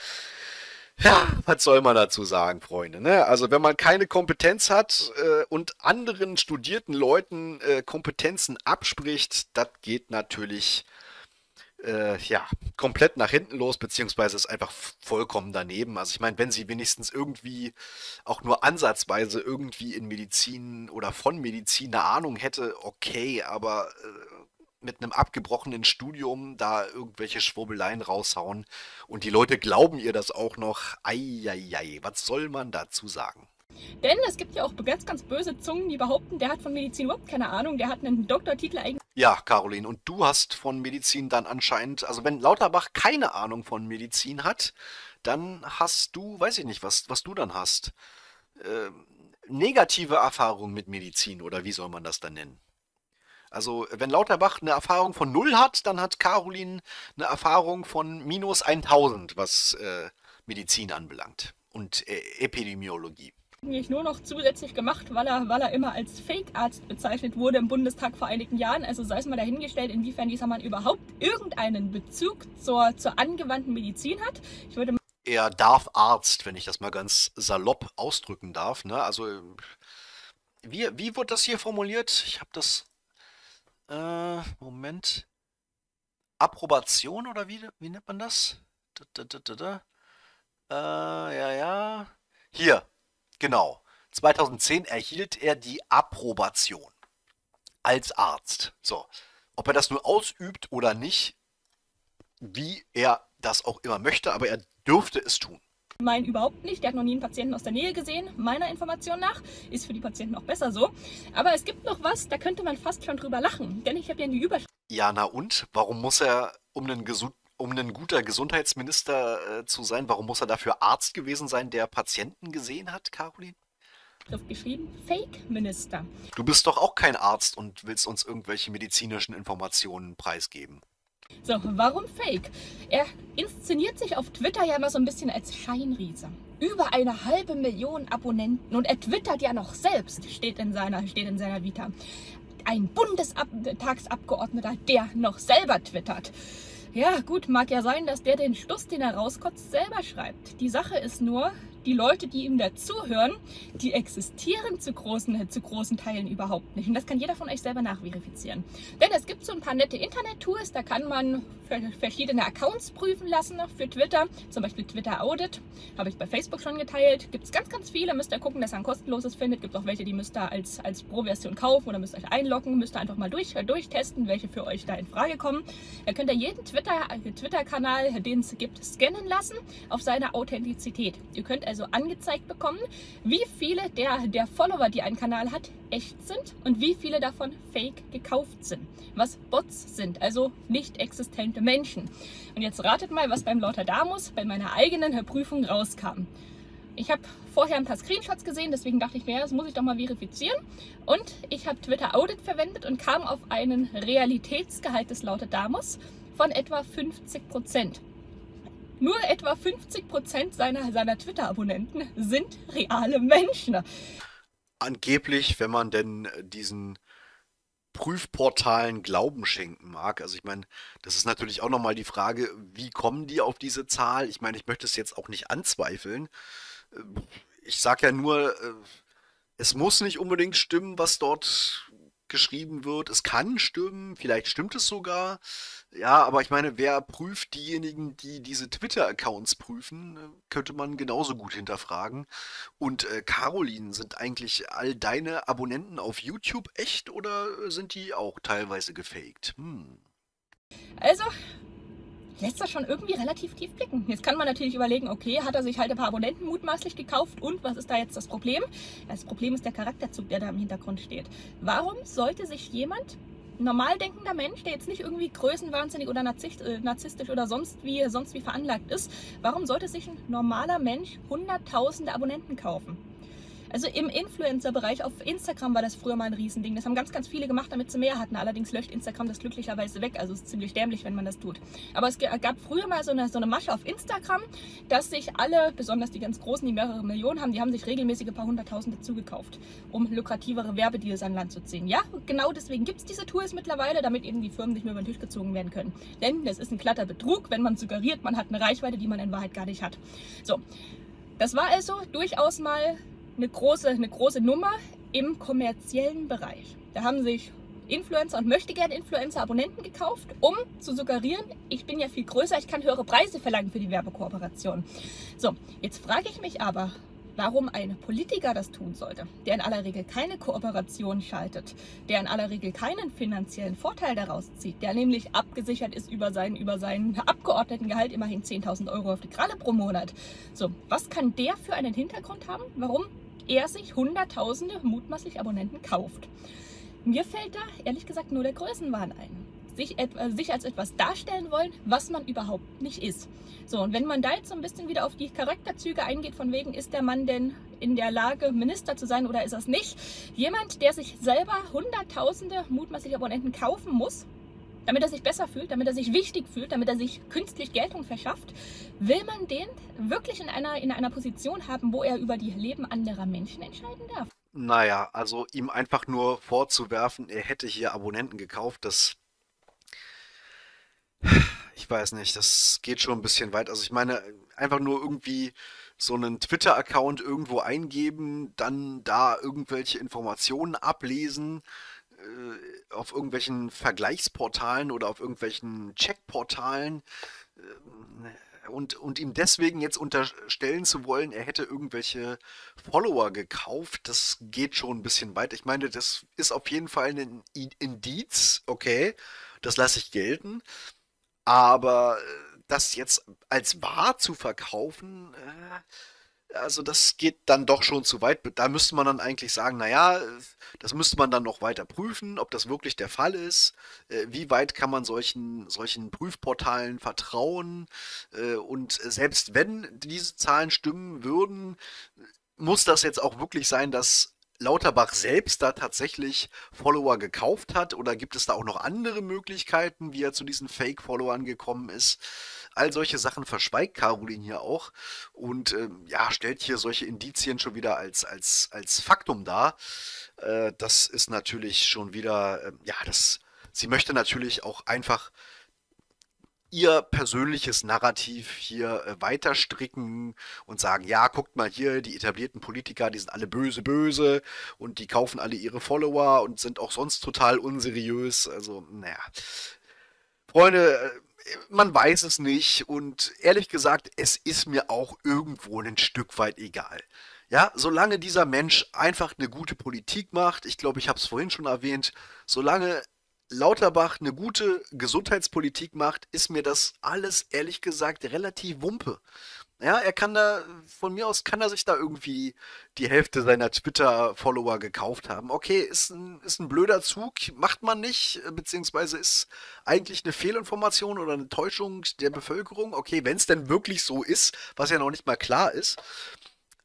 Ja, was soll man dazu sagen, Freunde? Ne? Also wenn man keine Kompetenz hat äh, und anderen studierten Leuten äh, Kompetenzen abspricht, das geht natürlich äh, ja, komplett nach hinten los, beziehungsweise ist einfach vollkommen daneben. Also ich meine, wenn sie wenigstens irgendwie auch nur ansatzweise irgendwie in Medizin oder von Medizin eine Ahnung hätte, okay, aber äh, mit einem abgebrochenen Studium da irgendwelche Schwurbeleien raushauen und die Leute glauben ihr das auch noch. Eieiei, was soll man dazu sagen? Denn es gibt ja auch ganz, ganz böse Zungen, die behaupten, der hat von Medizin überhaupt keine Ahnung, der hat einen Doktortitel eigentlich. Ja, Caroline, und du hast von Medizin dann anscheinend, also wenn Lauterbach keine Ahnung von Medizin hat, dann hast du, weiß ich nicht, was, was du dann hast. Äh, negative Erfahrungen mit Medizin, oder wie soll man das dann nennen? Also, wenn Lauterbach eine Erfahrung von null hat, dann hat Caroline eine Erfahrung von minus tausend, was äh, Medizin anbelangt und äh, Epidemiologie. Nur noch zusätzlich gemacht, weil er, weil er immer als Fake-Arzt bezeichnet wurde im Bundestag vor einigen Jahren. Also sei es mal dahingestellt, inwiefern dieser Mann überhaupt irgendeinen Bezug zur, zur angewandten Medizin hat. Ich würde er darf Arzt, wenn ich das mal ganz salopp ausdrücken darf. Ne? Also, wie, wie wird das hier formuliert? Ich habe das... Äh, Moment. Approbation oder wie, wie nennt man das? Da, da, da, da. Äh, ja, ja. Hier, genau. zweitausendzehn erhielt er die Approbation als Arzt. So, ob er das nur ausübt oder nicht, wie er das auch immer möchte, aber er dürfte es tun. Mein überhaupt nicht, der hat noch nie einen Patienten aus der Nähe gesehen, meiner Information nach, ist für die Patienten auch besser so. Aber es gibt noch was, da könnte man fast schon drüber lachen, denn ich habe ja die Überschrift. Ja, na und? Warum muss er, um ein, gesund, um ein guter Gesundheitsminister äh, zu sein, warum muss er dafür Arzt gewesen sein, der Patienten gesehen hat, Caroline? Geschrieben, Fake-Minister. Du bist doch auch kein Arzt und willst uns irgendwelche medizinischen Informationen preisgeben. So, warum Fake? Er inszeniert sich auf Twitter ja immer so ein bisschen als Scheinriese. Über eine halbe Million Abonnenten und er twittert ja noch selbst, steht in seiner, steht in seiner Vita. Ein Bundestagsabgeordneter, der noch selber twittert. Ja gut, mag ja sein, dass der den Stuss, den er rauskotzt, selber schreibt. Die Sache ist nur, die Leute, die ihm dazuhören, die existieren zu großen, zu großen Teilen überhaupt nicht. Und das kann jeder von euch selber nachverifizieren. Denn es gibt so ein paar nette Internet-Tools, da kann man verschiedene Accounts prüfen lassen für Twitter. Zum Beispiel Twitter Audit, habe ich bei Facebook schon geteilt. Gibt es ganz, ganz viele. Müsst ihr gucken, dass ihr ein kostenloses findet. Gibt auch welche, die müsst ihr als, als Pro-Version kaufen oder müsst euch einloggen. Müsst ihr einfach mal durch, durchtesten, welche für euch da in Frage kommen. Dann könnt ihr jeden Twitter-Kanal, Twitter den es gibt, scannen lassen auf seine Authentizität. Ihr könnt also angezeigt bekommen, wie viele der, der Follower, die einen Kanal hat, echt sind und wie viele davon fake gekauft sind. Was Bots sind, also nicht existente Menschen. Und jetzt ratet mal, was beim Lauterdamus bei meiner eigenen Prüfung rauskam. ich habe vorher ein paar Screenshots gesehen, deswegen dachte ich mir, das muss ich doch mal verifizieren. Und ich habe Twitter Audit verwendet und kam auf einen Realitätsgehalt des Lautadamus von etwa fünfzig Prozent. Nur etwa fünfzig Prozent seiner, seiner Twitter-Abonnenten sind reale Menschen. Angeblich, wenn man denn diesen Prüfportalen Glauben schenken mag. Also ich meine, das ist natürlich auch nochmal die Frage, wie kommen die auf diese Zahl? Ich meine, ich möchte es jetzt auch nicht anzweifeln. Äh, Ich sage ja nur, äh, es muss nicht unbedingt stimmen, was dort geschrieben wird. Es kann stimmen, vielleicht stimmt es sogar. Ja, aber ich meine, wer prüft diejenigen, die diese Twitter-Accounts prüfen, äh, könnte man genauso gut hinterfragen. Und äh, Caroline, sind eigentlich all deine Abonnenten auf YouTube echt oder sind die auch teilweise gefaked? Hm. Also lässt das schon irgendwie relativ tief blicken. Jetzt kann man natürlich überlegen, okay, hat er sich halt ein paar Abonnenten mutmaßlich gekauft und was ist da jetzt das Problem? Das Problem ist der Charakterzug, der da im Hintergrund steht. Warum sollte sich jemand, normal denkender Mensch, der jetzt nicht irgendwie größenwahnsinnig oder narzisst, äh, narzisstisch oder sonst wie, sonst wie veranlagt ist, warum sollte sich ein normaler Mensch hunderttausende Abonnenten kaufen? Also im Influencer-Bereich auf Instagram war das früher mal ein Riesending. Das haben ganz, ganz viele gemacht, damit sie mehr hatten. Allerdings löscht Instagram das glücklicherweise weg. Also es ist ziemlich dämlich, wenn man das tut. Aber es gab früher mal so eine, so eine Masche auf Instagram, dass sich alle, besonders die ganz Großen, die mehrere Millionen haben, die haben sich regelmäßig ein paar hunderttausend dazugekauft, um lukrativere Werbedeals an Land zu ziehen. Ja, genau deswegen gibt es diese Tools mittlerweile, damit eben die Firmen nicht mehr über den Tisch gezogen werden können. Denn das ist ein glatter Betrug, wenn man suggeriert, man hat eine Reichweite, die man in Wahrheit gar nicht hat. So, das war also durchaus mal eine große, eine große Nummer im kommerziellen Bereich. Da haben sich Influencer und möchte gerne Influencer Abonnenten gekauft, um zu suggerieren, ich bin ja viel größer, ich kann höhere Preise verlangen für die Werbekooperation. So, jetzt frage ich mich aber, warum ein Politiker das tun sollte, der in aller Regel keine Kooperation schaltet, der in aller Regel keinen finanziellen Vorteil daraus zieht, der nämlich abgesichert ist über seinen, über seinen Abgeordnetengehalt, immerhin zehntausend Euro auf die Kralle pro Monat. So, was kann der für einen Hintergrund haben, warum er sich hunderttausende mutmaßlich Abonnenten kauft? Mir fällt da ehrlich gesagt nur der Größenwahn ein. Sich, etwa, sich als etwas darstellen wollen, was man überhaupt nicht ist. So, und wenn man da jetzt so ein bisschen wieder auf die Charakterzüge eingeht, von wegen, ist der Mann denn in der Lage, Minister zu sein oder ist er es nicht? Jemand, der sich selber hunderttausende mutmaßlich Abonnenten kaufen muss, damit er sich besser fühlt, damit er sich wichtig fühlt, damit er sich künstlich Geltung verschafft, will man den wirklich in einer, in einer Position haben, wo er über die Leben anderer Menschen entscheiden darf? Naja, also ihm einfach nur vorzuwerfen, er hätte hier Abonnenten gekauft, das, ich weiß nicht, das geht schon ein bisschen weit. Also ich meine, einfach nur irgendwie so einen Twitter-Account irgendwo eingeben, dann da irgendwelche Informationen ablesen, äh, auf irgendwelchen Vergleichsportalen oder auf irgendwelchen Checkportalen, äh, und, und ihm deswegen jetzt unterstellen zu wollen, er hätte irgendwelche Follower gekauft, das geht schon ein bisschen weit. Ich meine, das ist auf jeden Fall ein I- Indiz, okay, das lasse ich gelten. Aber äh, das jetzt als wahr zu verkaufen, äh, also das geht dann doch schon zu weit. Da müsste man dann eigentlich sagen, naja, äh, das müsste man dann noch weiter prüfen, ob das wirklich der Fall ist. Äh, wie weit kann man solchen, solchen Prüfportalen vertrauen? Äh, und selbst wenn diese Zahlen stimmen würden, muss das jetzt auch wirklich sein, dass Lauterbach selbst da tatsächlich Follower gekauft hat? Oder gibt es da auch noch andere Möglichkeiten, wie er zu diesen Fake-Followern gekommen ist? All solche Sachen verschweigt Caroline hier auch und ähm, ja, stellt hier solche Indizien schon wieder als, als, als Faktum dar. Äh, das ist natürlich schon wieder, ähm, ja, das, sie möchte natürlich auch einfach ihr persönliches Narrativ hier äh, weiter stricken und sagen, ja, guckt mal hier, die etablierten Politiker, die sind alle böse, böse und die kaufen alle ihre Follower und sind auch sonst total unseriös. Also, naja. Freunde, äh, man weiß es nicht und ehrlich gesagt, es ist mir auch irgendwo ein Stück weit egal. Ja, solange dieser Mensch einfach eine gute Politik macht, ich glaube, ich habe es vorhin schon erwähnt, solange Lauterbach eine gute Gesundheitspolitik macht, ist mir das alles ehrlich gesagt relativ Wumpe. Ja, er kann da, von mir aus kann er sich da irgendwie die Hälfte seiner Twitter-Follower gekauft haben. Okay, ist ein, ist ein blöder Zug, macht man nicht, äh, beziehungsweise ist eigentlich eine Fehlinformation oder eine Täuschung der Bevölkerung. Okay, wenn es denn wirklich so ist, was ja noch nicht mal klar ist.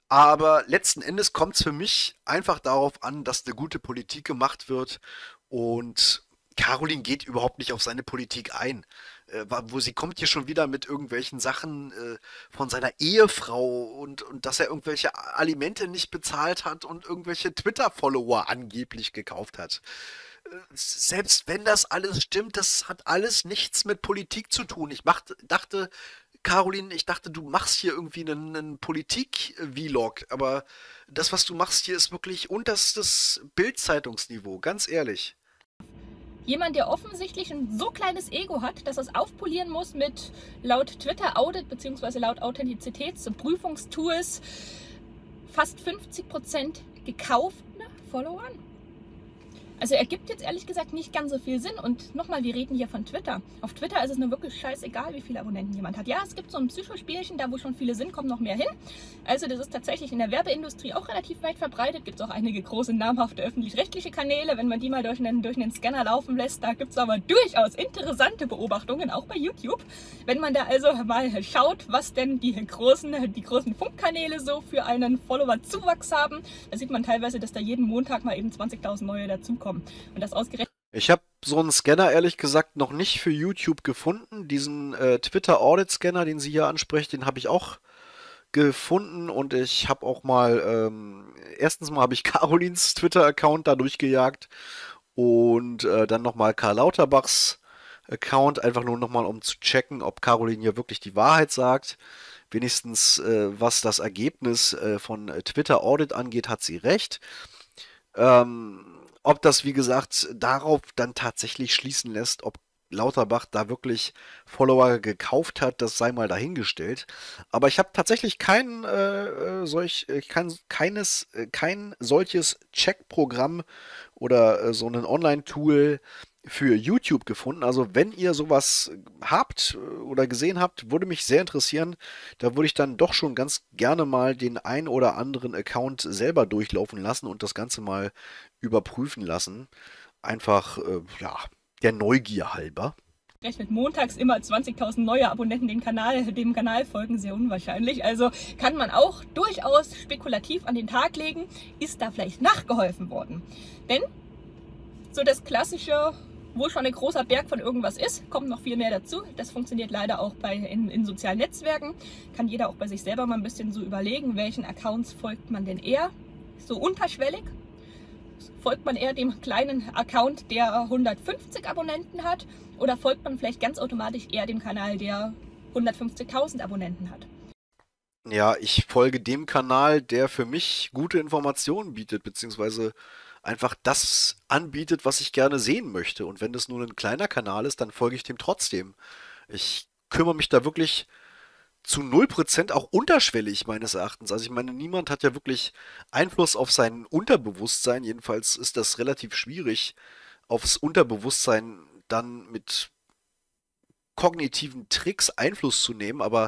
Aber letzten Endes kommt es für mich einfach darauf an, dass eine gute Politik gemacht wird und Caroline geht überhaupt nicht auf seine Politik ein. Äh, wa- wo sie kommt hier schon wieder mit irgendwelchen Sachen äh, von seiner Ehefrau und, und dass er irgendwelche Alimente nicht bezahlt hat und irgendwelche Twitter-Follower angeblich gekauft hat. Äh, Selbst wenn das alles stimmt, das hat alles nichts mit Politik zu tun. Ich macht, dachte, Caroline, ich dachte, du machst hier irgendwie einen, einen Politik-Vlog, aber das, was du machst hier, ist wirklich unterstes Bild-Zeitungsniveau, ganz ehrlich. Jemand, der offensichtlich ein so kleines Ego hat, dass er es aufpolieren muss mit laut Twitter Audit bzw. laut Authentizitätsprüfungstools fast fünfzig Prozent gekauften Followern. Also ergibt jetzt ehrlich gesagt nicht ganz so viel Sinn. Und nochmal, wir reden hier von Twitter. Auf Twitter ist es nur wirklich scheißegal, wie viele Abonnenten jemand hat. Ja, es gibt so ein Psychospielchen, da wo schon viele sind, kommt noch mehr hin. Also das ist tatsächlich in der Werbeindustrie auch relativ weit verbreitet. Gibt es auch einige große, namhafte öffentlich-rechtliche Kanäle. Wenn man die mal durch einen, durch einen Scanner laufen lässt, da gibt es aber durchaus interessante Beobachtungen, auch bei YouTube. Wenn man da also mal schaut, was denn die großen, die großen Funkkanäle so für einen Follower-Zuwachs haben, da sieht man teilweise, dass da jeden Montag mal eben zwanzigtausend neue dazukommen. Und das ausgerechnet. Ich habe so einen Scanner ehrlich gesagt noch nicht für YouTube gefunden. Diesen äh, Twitter Audit Scanner, den sie hier anspricht, den habe ich auch gefunden und ich habe auch mal, ähm, erstens mal habe ich Carolins Twitter-Account da durchgejagt und äh, dann nochmal Karl Lauterbachs Account, einfach nur nochmal um zu checken, ob Caroline hier wirklich die Wahrheit sagt. Wenigstens äh, was das Ergebnis äh, von äh, Twitter Audit angeht, hat sie recht. Ähm, Ob das, wie gesagt, darauf dann tatsächlich schließen lässt, ob Lauterbach da wirklich Follower gekauft hat, das sei mal dahingestellt. Aber ich habe tatsächlich kein äh, äh, solch, äh, kein, keines, äh, kein solches Checkprogramm oder äh, so ein Online-Tool für YouTube gefunden. Also wenn ihr sowas habt äh, oder gesehen habt, würde mich sehr interessieren. Da würde ich dann doch schon ganz gerne mal den ein oder anderen Account selber durchlaufen lassen und das Ganze mal überprüfen lassen. Einfach, äh, ja, der Neugier halber. Rechnet montags immer zwanzigtausend neue Abonnenten den Kanal, dem Kanal folgen, sehr unwahrscheinlich. Also kann man auch durchaus spekulativ an den Tag legen, ist da vielleicht nachgeholfen worden. Denn so das klassische, wo schon ein großer Berg von irgendwas ist, kommt noch viel mehr dazu. Das funktioniert leider auch bei, in, in sozialen Netzwerken. Kann jeder auch bei sich selber mal ein bisschen so überlegen, welchen Accounts folgt man denn eher. So unterschwellig folgt man eher dem kleinen Account, der hundertfünfzig Abonnenten hat, oder folgt man vielleicht ganz automatisch eher dem Kanal, der hundertfünfzigtausend Abonnenten hat. Ja, ich folge dem Kanal, der für mich gute Informationen bietet, beziehungsweise einfach das anbietet, was ich gerne sehen möchte. Und wenn das nur ein kleiner Kanal ist, dann folge ich dem trotzdem. Ich kümmere mich da wirklich zu null Prozent auch unterschwellig meines Erachtens. Also ich meine, niemand hat ja wirklich Einfluss auf sein Unterbewusstsein. Jedenfalls ist das relativ schwierig, aufs Unterbewusstsein dann mit kognitiven Tricks Einfluss zu nehmen. Aber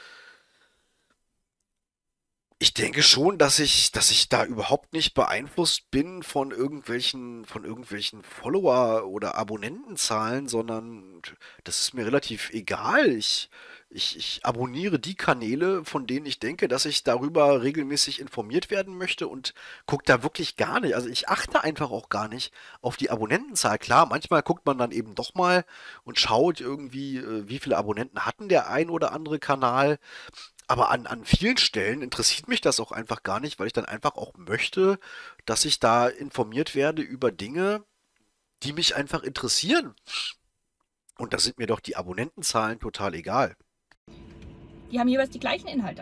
ich denke schon, dass ich, dass ich da überhaupt nicht beeinflusst bin von irgendwelchen, von irgendwelchen Follower- oder Abonnentenzahlen, sondern das ist mir relativ egal. Ich, ich, ich abonniere die Kanäle, von denen ich denke, dass ich darüber regelmäßig informiert werden möchte und gucke da wirklich gar nicht. Also ich achte einfach auch gar nicht auf die Abonnentenzahl. Klar, manchmal guckt man dann eben doch mal und schaut irgendwie, äh, wie viele Abonnenten hatten der ein oder andere Kanal. Aber an, an vielen Stellen interessiert mich das auch einfach gar nicht, weil ich dann einfach auch möchte, dass ich da informiert werde über Dinge, die mich einfach interessieren. Und da sind mir doch die Abonnentenzahlen total egal. Die haben jeweils die gleichen Inhalte.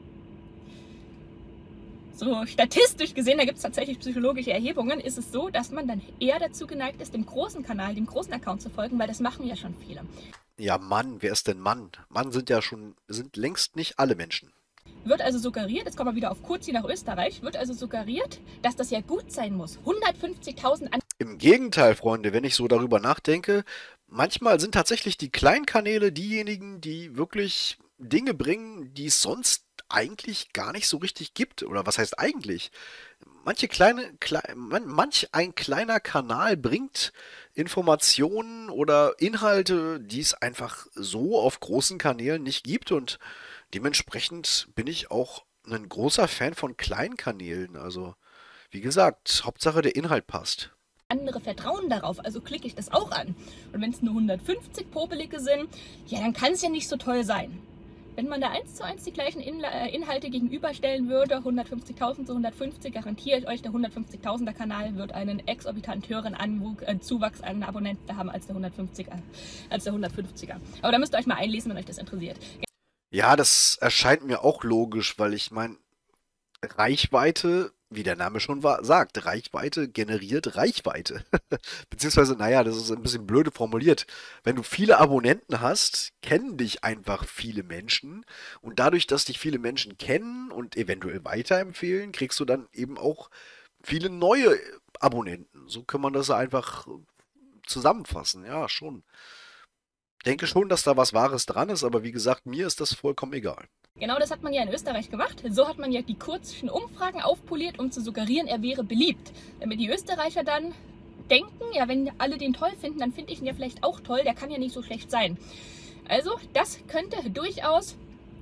So statistisch gesehen, da gibt es tatsächlich psychologische Erhebungen, ist es so, dass man dann eher dazu geneigt ist, dem großen Kanal, dem großen Account zu folgen, weil das machen ja schon viele. Ja, Mann, wer ist denn Mann? Mann sind ja schon, sind längst nicht alle Menschen. Wird also suggeriert, jetzt kommen wir wieder auf Kurzi nach Österreich, wird also suggeriert, dass das ja gut sein muss. hundertfünfzigtausend an. Im Gegenteil, Freunde, wenn ich so darüber nachdenke, manchmal sind tatsächlich die kleinen Kanäle diejenigen, die wirklich Dinge bringen, die es sonst eigentlich gar nicht so richtig gibt. Oder was heißt eigentlich? Manche kleine, klei man, manch ein kleiner Kanal bringt Informationen oder Inhalte, die es einfach so auf großen Kanälen nicht gibt und dementsprechend bin ich auch ein großer Fan von kleinen Kanälen. Also, wie gesagt, Hauptsache der Inhalt passt. Andere vertrauen darauf, also klicke ich das auch an. Und wenn es nur hundertfünfzig Popelige sind, ja, dann kann es ja nicht so toll sein. Wenn man da eins zu eins die gleichen Inhalte gegenüberstellen würde, hundertfünfzigtausend zu hundertfünfzig, garantiere ich euch, der hundertfünfzigtausender Kanal wird einen exorbitant höheren Anwuch, äh, Zuwachs an Abonnenten haben als der hundertfünfziger. Als der hundertfünfziger. Aber da müsst ihr euch mal einlesen, wenn euch das interessiert. Ja, das erscheint mir auch logisch, weil ich meine, Reichweite, wie der Name schon wa- sagt, Reichweite generiert Reichweite. Beziehungsweise, naja, das ist ein bisschen blöde formuliert. Wenn du viele Abonnenten hast, kennen dich einfach viele Menschen. Und dadurch, dass dich viele Menschen kennen und eventuell weiterempfehlen, kriegst du dann eben auch viele neue Abonnenten. So kann man das einfach zusammenfassen. Ja, schon. Denke schon, dass da was Wahres dran ist, aber wie gesagt, mir ist das vollkommen egal. Genau das hat man ja in Österreich gemacht. So hat man ja die kurzen Umfragen aufpoliert, um zu suggerieren, er wäre beliebt. Damit die Österreicher dann denken, ja, wenn alle den toll finden, dann finde ich ihn ja vielleicht auch toll, der kann ja nicht so schlecht sein. Also, das könnte durchaus...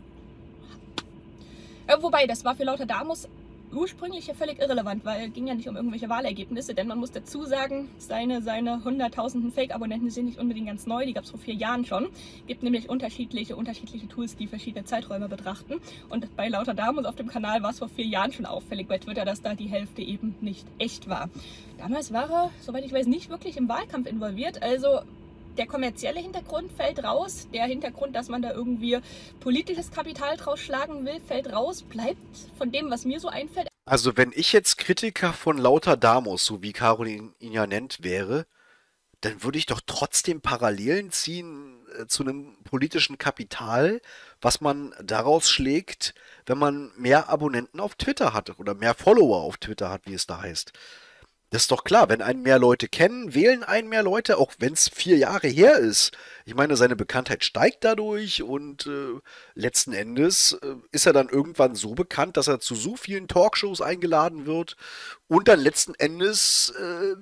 Äh, wobei, das war für Lauter Damus ursprünglich ja völlig irrelevant, weil es ging ja nicht um irgendwelche Wahlergebnisse, denn man muss dazu sagen, seine, seine hunderttausenden Fake-Abonnenten sind nicht unbedingt ganz neu, die gab es vor vier Jahren schon. Es gibt nämlich unterschiedliche, unterschiedliche Tools, die verschiedene Zeiträume betrachten. Und bei Lauter Damus auf dem Kanal war es vor vier Jahren schon auffällig bei Twitter, dass da die Hälfte eben nicht echt war. Damals war er, soweit ich weiß, nicht wirklich im Wahlkampf involviert, also der kommerzielle Hintergrund fällt raus, der Hintergrund, dass man da irgendwie politisches Kapital draus schlagen will, fällt raus, bleibt von dem, was mir so einfällt. Also wenn ich jetzt Kritiker von Lauter Damus, so wie Caroline ihn ja nennt, wäre, dann würde ich doch trotzdem Parallelen ziehen äh, zu einem politischen Kapital, was man daraus schlägt, wenn man mehr Abonnenten auf Twitter hat oder mehr Follower auf Twitter hat, wie es da heißt. Das ist doch klar, wenn einen mehr Leute kennen, wählen einen mehr Leute, auch wenn es vier Jahre her ist. Ich meine, seine Bekanntheit steigt dadurch und äh, letzten Endes äh, ist er dann irgendwann so bekannt, dass er zu so vielen Talkshows eingeladen wird und dann letzten Endes äh,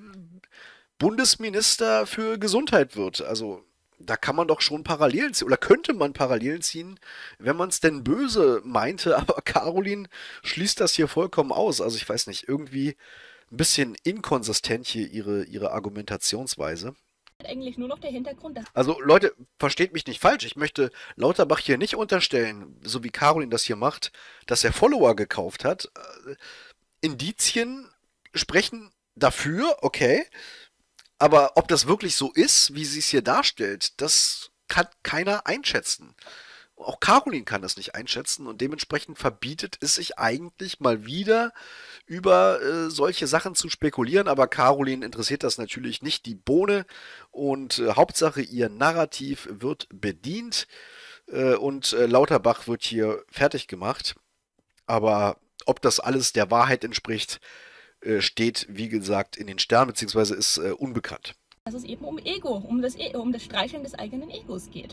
Bundesminister für Gesundheit wird. Also da kann man doch schon Parallelen ziehen oder könnte man Parallelen ziehen, wenn man es denn böse meinte, aber Caroline schließt das hier vollkommen aus. Also ich weiß nicht, irgendwie ein bisschen inkonsistent hier ihre, ihre Argumentationsweise. Eigentlich nur noch der Hintergrund, dass Also Leute, versteht mich nicht falsch. Ich möchte Lauterbach hier nicht unterstellen, so wie Caroline das hier macht, dass er Follower gekauft hat. Äh, Indizien sprechen dafür, okay. Aber ob das wirklich so ist, wie sie es hier darstellt, das kann keiner einschätzen. Auch Caroline kann das nicht einschätzen und dementsprechend verbietet es sich eigentlich mal wieder über äh, solche Sachen zu spekulieren, aber Caroline interessiert das natürlich nicht die Bohne und äh, Hauptsache ihr Narrativ wird bedient äh, und äh, Lauterbach wird hier fertig gemacht. Aber ob das alles der Wahrheit entspricht, äh, steht wie gesagt in den Sternen beziehungsweise ist äh, unbekannt. dass es eben um Ego, um das, E- um das Streicheln des eigenen Egos geht.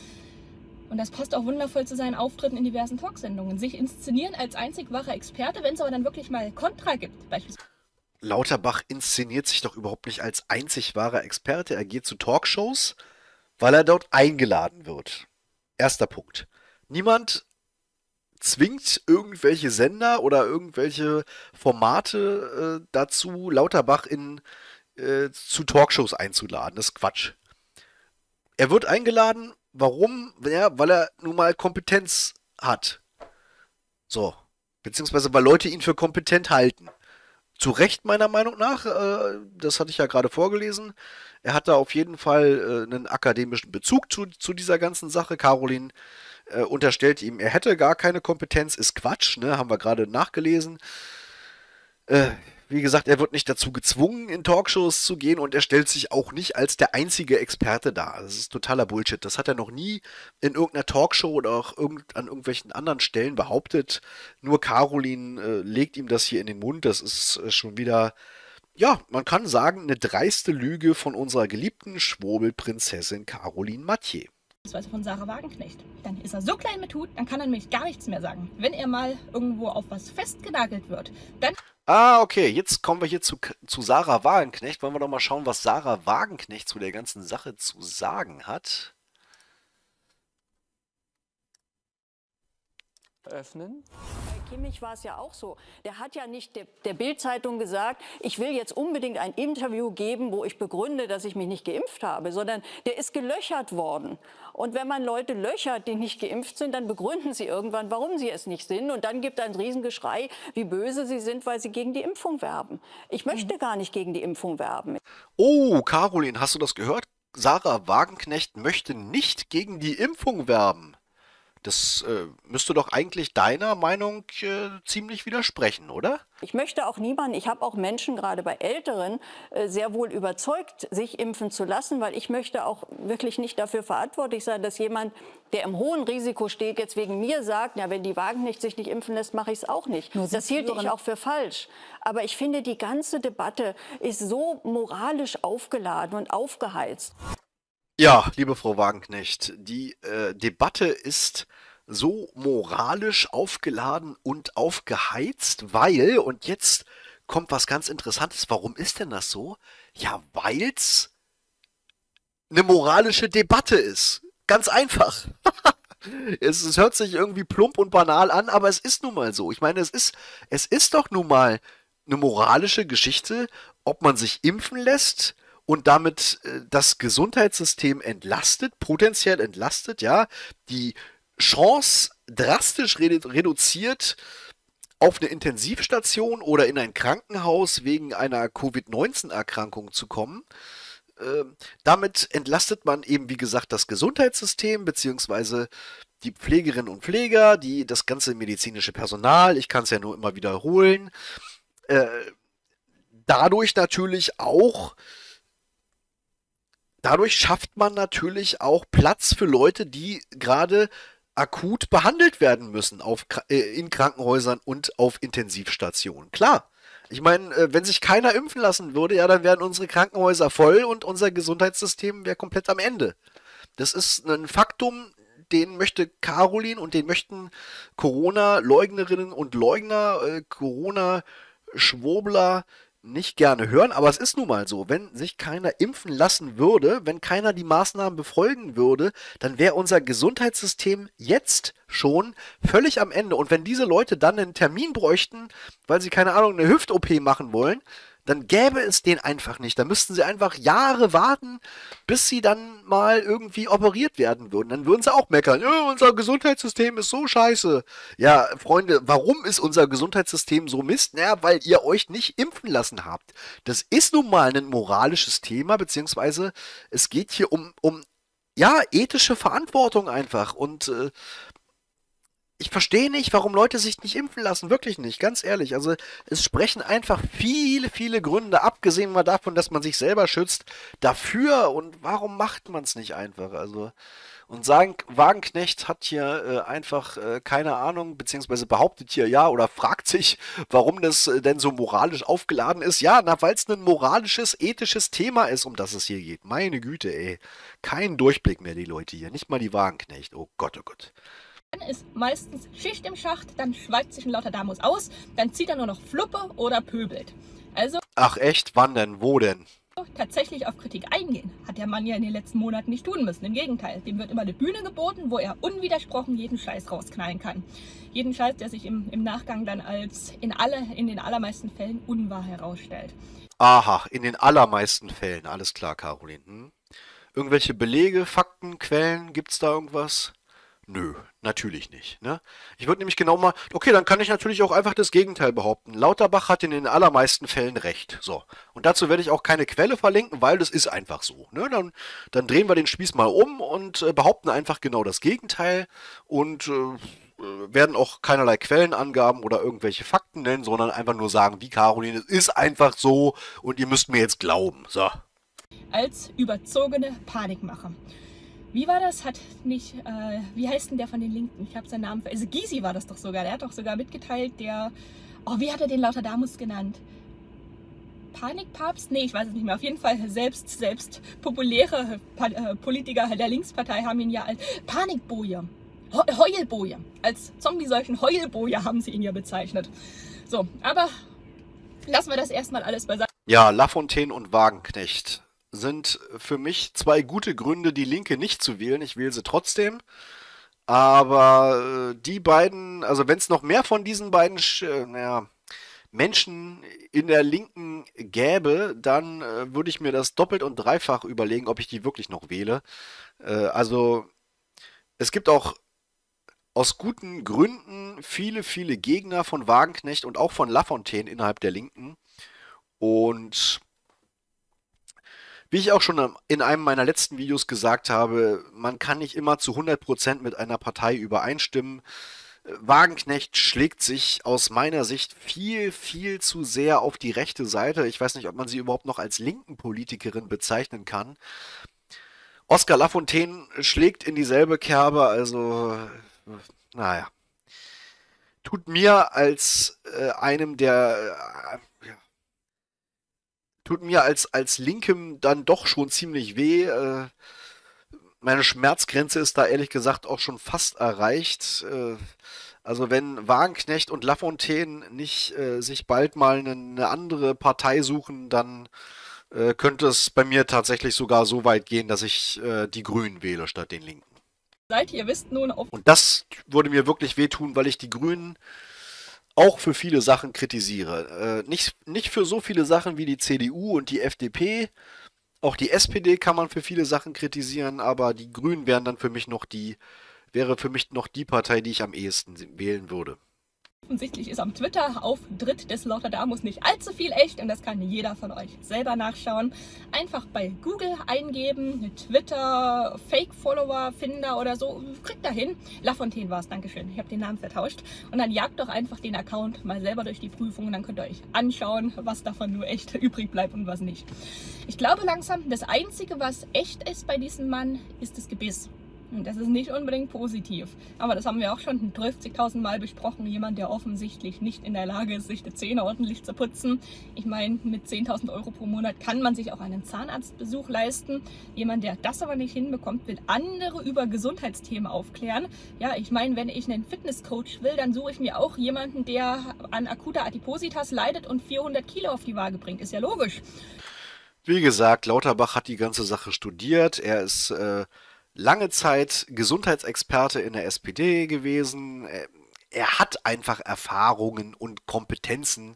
Und das passt auch wundervoll zu seinen Auftritten in diversen Talksendungen. Sich inszenieren als einzig wahrer Experte, wenn es aber dann wirklich mal Kontra gibt, beispielsweise. Lauterbach inszeniert sich doch überhaupt nicht als einzig wahrer Experte. Er geht zu Talkshows, weil er dort eingeladen wird. Erster Punkt. Niemand zwingt irgendwelche Sender oder irgendwelche Formate äh, dazu, Lauterbach in, äh, zu Talkshows einzuladen. Das ist Quatsch. Er wird eingeladen, warum? Ja, weil er nun mal Kompetenz hat. So. Beziehungsweise weil Leute ihn für kompetent halten. Zu Recht meiner Meinung nach, äh, das hatte ich ja gerade vorgelesen. Er hat da auf jeden Fall äh, einen akademischen Bezug zu, zu dieser ganzen Sache. Caroline äh, unterstellt ihm, er hätte gar keine Kompetenz, ist Quatsch, ne? Haben wir gerade nachgelesen. Äh, wie gesagt, er wird nicht dazu gezwungen, in Talkshows zu gehen und er stellt sich auch nicht als der einzige Experte dar. Das ist totaler Bullshit. Das hat er noch nie in irgendeiner Talkshow oder auch irgend, an irgendwelchen anderen Stellen behauptet. Nur Caroline äh, legt ihm das hier in den Mund. Das ist äh, schon wieder, ja, man kann sagen, eine dreiste Lüge von unserer geliebten Schwurbelprinzessin Caroline Mathieu. von Sarah Wagenknecht. Dann ist er so klein mit Hut, dann kann er nämlich gar nichts mehr sagen. Wenn er mal irgendwo auf was festgenagelt wird, dann... Ah, okay, jetzt kommen wir hier zu, zu Sarah Wagenknecht. Wollen wir doch mal schauen, was Sarah Wagenknecht zu der ganzen Sache zu sagen hat. Öffnen. Kimmich war es ja auch so. Der hat ja nicht der, der Bild-Zeitung gesagt, ich will jetzt unbedingt ein Interview geben, wo ich begründe, dass ich mich nicht geimpft habe, sondern der ist gelöchert worden. Und wenn man Leute löchert, die nicht geimpft sind, dann begründen sie irgendwann, warum sie es nicht sind. Und dann gibt ein Riesengeschrei, wie böse sie sind, weil sie gegen die Impfung werben. Ich möchte gar nicht gegen die Impfung werben. Oh, Caroline, hast du das gehört? Sarah Wagenknecht möchte nicht gegen die Impfung werben. Das äh, müsste doch eigentlich deiner Meinung äh, ziemlich widersprechen, oder? Ich möchte auch niemanden, ich habe auch Menschen, gerade bei Älteren, äh, sehr wohl überzeugt, sich impfen zu lassen, weil ich möchte auch wirklich nicht dafür verantwortlich sein, dass jemand, der im hohen Risiko steht, jetzt wegen mir sagt, ja, wenn die Wagenknecht sich nicht impfen lässt, mache ich es auch nicht. Das hielte ich auch für falsch. Aber ich finde, die ganze Debatte ist so moralisch aufgeladen und aufgeheizt. Ja, liebe Frau Wagenknecht, die äh, Debatte ist so moralisch aufgeladen und aufgeheizt, weil, und jetzt kommt was ganz Interessantes, warum ist denn das so? Ja, weil's eine moralische Debatte ist. Ganz einfach. es, es hört sich irgendwie plump und banal an, aber es ist nun mal so. Ich meine, es ist, es ist doch nun mal eine moralische Geschichte, ob man sich impfen lässt und damit äh, das Gesundheitssystem entlastet, potenziell entlastet, ja, die Chance drastisch redu reduziert, auf eine Intensivstation oder in ein Krankenhaus wegen einer Covid neunzehn Erkrankung zu kommen. Äh, damit entlastet man eben, wie gesagt, das Gesundheitssystem, beziehungsweise die Pflegerinnen und Pfleger, die, das ganze medizinische Personal, ich kann es ja nur immer wiederholen, äh, dadurch natürlich auch Dadurch schafft man natürlich auch Platz für Leute, die gerade akut behandelt werden müssen auf, äh, in Krankenhäusern und auf Intensivstationen. Klar, ich meine, äh, wenn sich keiner impfen lassen würde, ja, dann wären unsere Krankenhäuser voll und unser Gesundheitssystem wäre komplett am Ende. Das ist ein Faktum, den möchte Caroline und den möchten Corona-Leugnerinnen und Leugner, äh, Corona-Schwurbler nicht gerne hören, aber es ist nun mal so, wenn sich keiner impfen lassen würde, wenn keiner die Maßnahmen befolgen würde, dann wäre unser Gesundheitssystem jetzt schon völlig am Ende. Und wenn diese Leute dann einen Termin bräuchten, weil sie, keine Ahnung, eine Hüft-O P machen wollen, dann gäbe es den einfach nicht. Da müssten sie einfach Jahre warten, bis sie dann mal irgendwie operiert werden würden. Dann würden sie auch meckern, ja, unser Gesundheitssystem ist so scheiße. Ja, Freunde, warum ist unser Gesundheitssystem so Mist? Naja, weil ihr euch nicht impfen lassen habt. Das ist nun mal ein moralisches Thema, beziehungsweise es geht hier um, um ja, ethische Verantwortung einfach. Und äh, ich verstehe nicht, warum Leute sich nicht impfen lassen. Wirklich nicht, ganz ehrlich. Also es sprechen einfach viele, viele Gründe, abgesehen mal davon, dass man sich selber schützt, dafür. Und warum macht man es nicht einfach? Also und sagen, Wagenknecht hat hier äh, einfach äh, keine Ahnung, beziehungsweise behauptet hier ja oder fragt sich, warum das äh, denn so moralisch aufgeladen ist. Ja, na, weil es ein moralisches, ethisches Thema ist, um das es hier geht. Meine Güte, ey. Kein Durchblick mehr, die Leute hier. Nicht mal die Wagenknecht. Oh Gott, oh Gott. Dann ist meistens Schicht im Schacht, dann schweigt sich ein Lauterdamus aus, dann zieht er nur noch Fluppe oder pöbelt. Also Ach echt? Wann denn? Wo denn? tatsächlich auf Kritik eingehen, hat der Mann ja in den letzten Monaten nicht tun müssen. Im Gegenteil, dem wird immer eine Bühne geboten, wo er unwidersprochen jeden Scheiß rausknallen kann. Jeden Scheiß, der sich im, im Nachgang dann als in, alle, in den allermeisten Fällen unwahr herausstellt. Aha, in den allermeisten Fällen. Alles klar, Caroline. Hm? Irgendwelche Belege, Fakten, Quellen? Gibt's da irgendwas? Nö, natürlich nicht. Ne? Ich würde nämlich genau mal, okay, dann kann ich natürlich auch einfach das Gegenteil behaupten. Lauterbach hat in den allermeisten Fällen recht. So. Und dazu werde ich auch keine Quelle verlinken, weil das ist einfach so. Ne? Dann, dann drehen wir den Spieß mal um und äh, behaupten einfach genau das Gegenteil und äh, werden auch keinerlei Quellenangaben oder irgendwelche Fakten nennen, sondern einfach nur sagen, wie Caroline, es ist einfach so und ihr müsst mir jetzt glauben. So. Als überzogene Panikmache. Wie war das? Hat nicht, äh, wie heißt denn der von den Linken? Ich habe seinen Namen, also Gysi war das doch sogar, der hat doch sogar mitgeteilt, der, oh, wie hat er den Lauterdamus genannt? Panikpapst? Nee, ich weiß es nicht mehr. Auf jeden Fall selbst, selbst populäre pa äh, Politiker der Linkspartei haben ihn ja als Panikboje, He Heulboje, als Zombie-solchen Heulboje haben sie ihn ja bezeichnet. So, aber lassen wir das erstmal alles beiseite. Ja, Lafontaine und Wagenknecht sind für mich zwei gute Gründe, die Linke nicht zu wählen. Ich wähle sie trotzdem. Aber äh, die beiden, also wenn es noch mehr von diesen beiden Sch äh, naja, Menschen in der Linken gäbe, dann äh, würde ich mir das doppelt und dreifach überlegen, ob ich die wirklich noch wähle. Äh, also es gibt auch aus guten Gründen viele, viele Gegner von Wagenknecht und auch von Lafontaine innerhalb der Linken. Und wie ich auch schon in einem meiner letzten Videos gesagt habe, man kann nicht immer zu hundert Prozent mit einer Partei übereinstimmen. Wagenknecht schlägt sich aus meiner Sicht viel, viel zu sehr auf die rechte Seite. Ich weiß nicht, ob man sie überhaupt noch als linken Politikerin bezeichnen kann. Oskar Lafontaine schlägt in dieselbe Kerbe, also naja. Tut mir als äh, einem der äh, ja, tut mir als, als Linkem dann doch schon ziemlich weh. Äh, meine Schmerzgrenze ist da ehrlich gesagt auch schon fast erreicht. Äh, also wenn Wagenknecht und Lafontaine nicht äh, sich bald mal eine, eine andere Partei suchen, dann äh, könnte es bei mir tatsächlich sogar so weit gehen, dass ich äh, die Grünen wähle statt den Linken. Seid ihr wisst nun auf. Und das würde mir wirklich wehtun, weil ich die Grünen auch für viele Sachen kritisiere. Äh, nicht, nicht für so viele Sachen wie die C D U und die F D P. Auch die S P D kann man für viele Sachen kritisieren, aber die Grünen wären dann für mich noch die, wäre für mich noch die Partei, die ich am ehesten wählen würde. Offensichtlich ist am Twitter-Auftritt des Lauterdamus nicht allzu viel echt und das kann jeder von euch selber nachschauen. Einfach bei Google eingeben, Twitter, Fake-Follower-Finder oder so, kriegt da hin. Lafontaine war es, Dankeschön, ich habe den Namen vertauscht. Und dann jagt doch einfach den Account mal selber durch die Prüfung und dann könnt ihr euch anschauen, was davon nur echt übrig bleibt und was nicht. Ich glaube langsam, das Einzige, was echt ist bei diesem Mann, ist das Gebiss. Und das ist nicht unbedingt positiv. Aber das haben wir auch schon dreißigtausend Mal besprochen. Jemand, der offensichtlich nicht in der Lage ist, sich die Zähne ordentlich zu putzen. Ich meine, mit zehntausend Euro pro Monat kann man sich auch einen Zahnarztbesuch leisten. Jemand, der das aber nicht hinbekommt, will andere über Gesundheitsthemen aufklären. Ja, ich meine, wenn ich einen Fitnesscoach will, dann suche ich mir auch jemanden, der an akuter Adipositas leidet und vierhundert Kilo auf die Waage bringt. Ist ja logisch. Wie gesagt, Lauterbach hat die ganze Sache studiert. Er ist äh, lange Zeit Gesundheitsexperte in der S P D gewesen. Er hat einfach Erfahrungen und Kompetenzen,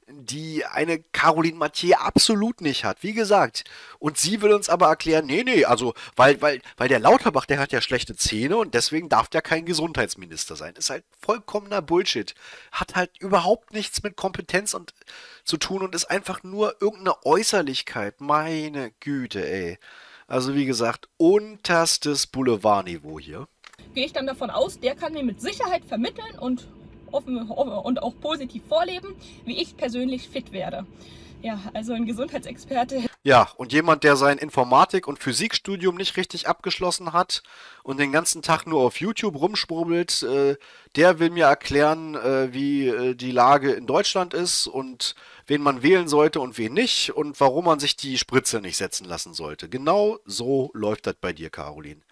die eine Caroline Mathieu absolut nicht hat. Wie gesagt. Und sie will uns aber erklären, nee, nee, also, weil, weil, weil der Lauterbach, der hat ja schlechte Zähne und deswegen darf der kein Gesundheitsminister sein. Ist halt vollkommener Bullshit. Hat halt überhaupt nichts mit Kompetenz und, zu tun und ist einfach nur irgendeine Äußerlichkeit. Meine Güte, ey. Also wie gesagt, unterstes Boulevardniveau hier. Gehe ich dann davon aus, der kann mir mit Sicherheit vermitteln und, offen, und auch positiv vorleben, wie ich persönlich fit werde. Ja, also ein Gesundheitsexperte. Ja, und jemand, der sein Informatik- und Physikstudium nicht richtig abgeschlossen hat und den ganzen Tag nur auf YouTube rumschwurbelt, äh, der will mir erklären, äh, wie äh, die Lage in Deutschland ist und wen man wählen sollte und wen nicht und warum man sich die Spritze nicht setzen lassen sollte. Genau so läuft das bei dir, Caroline.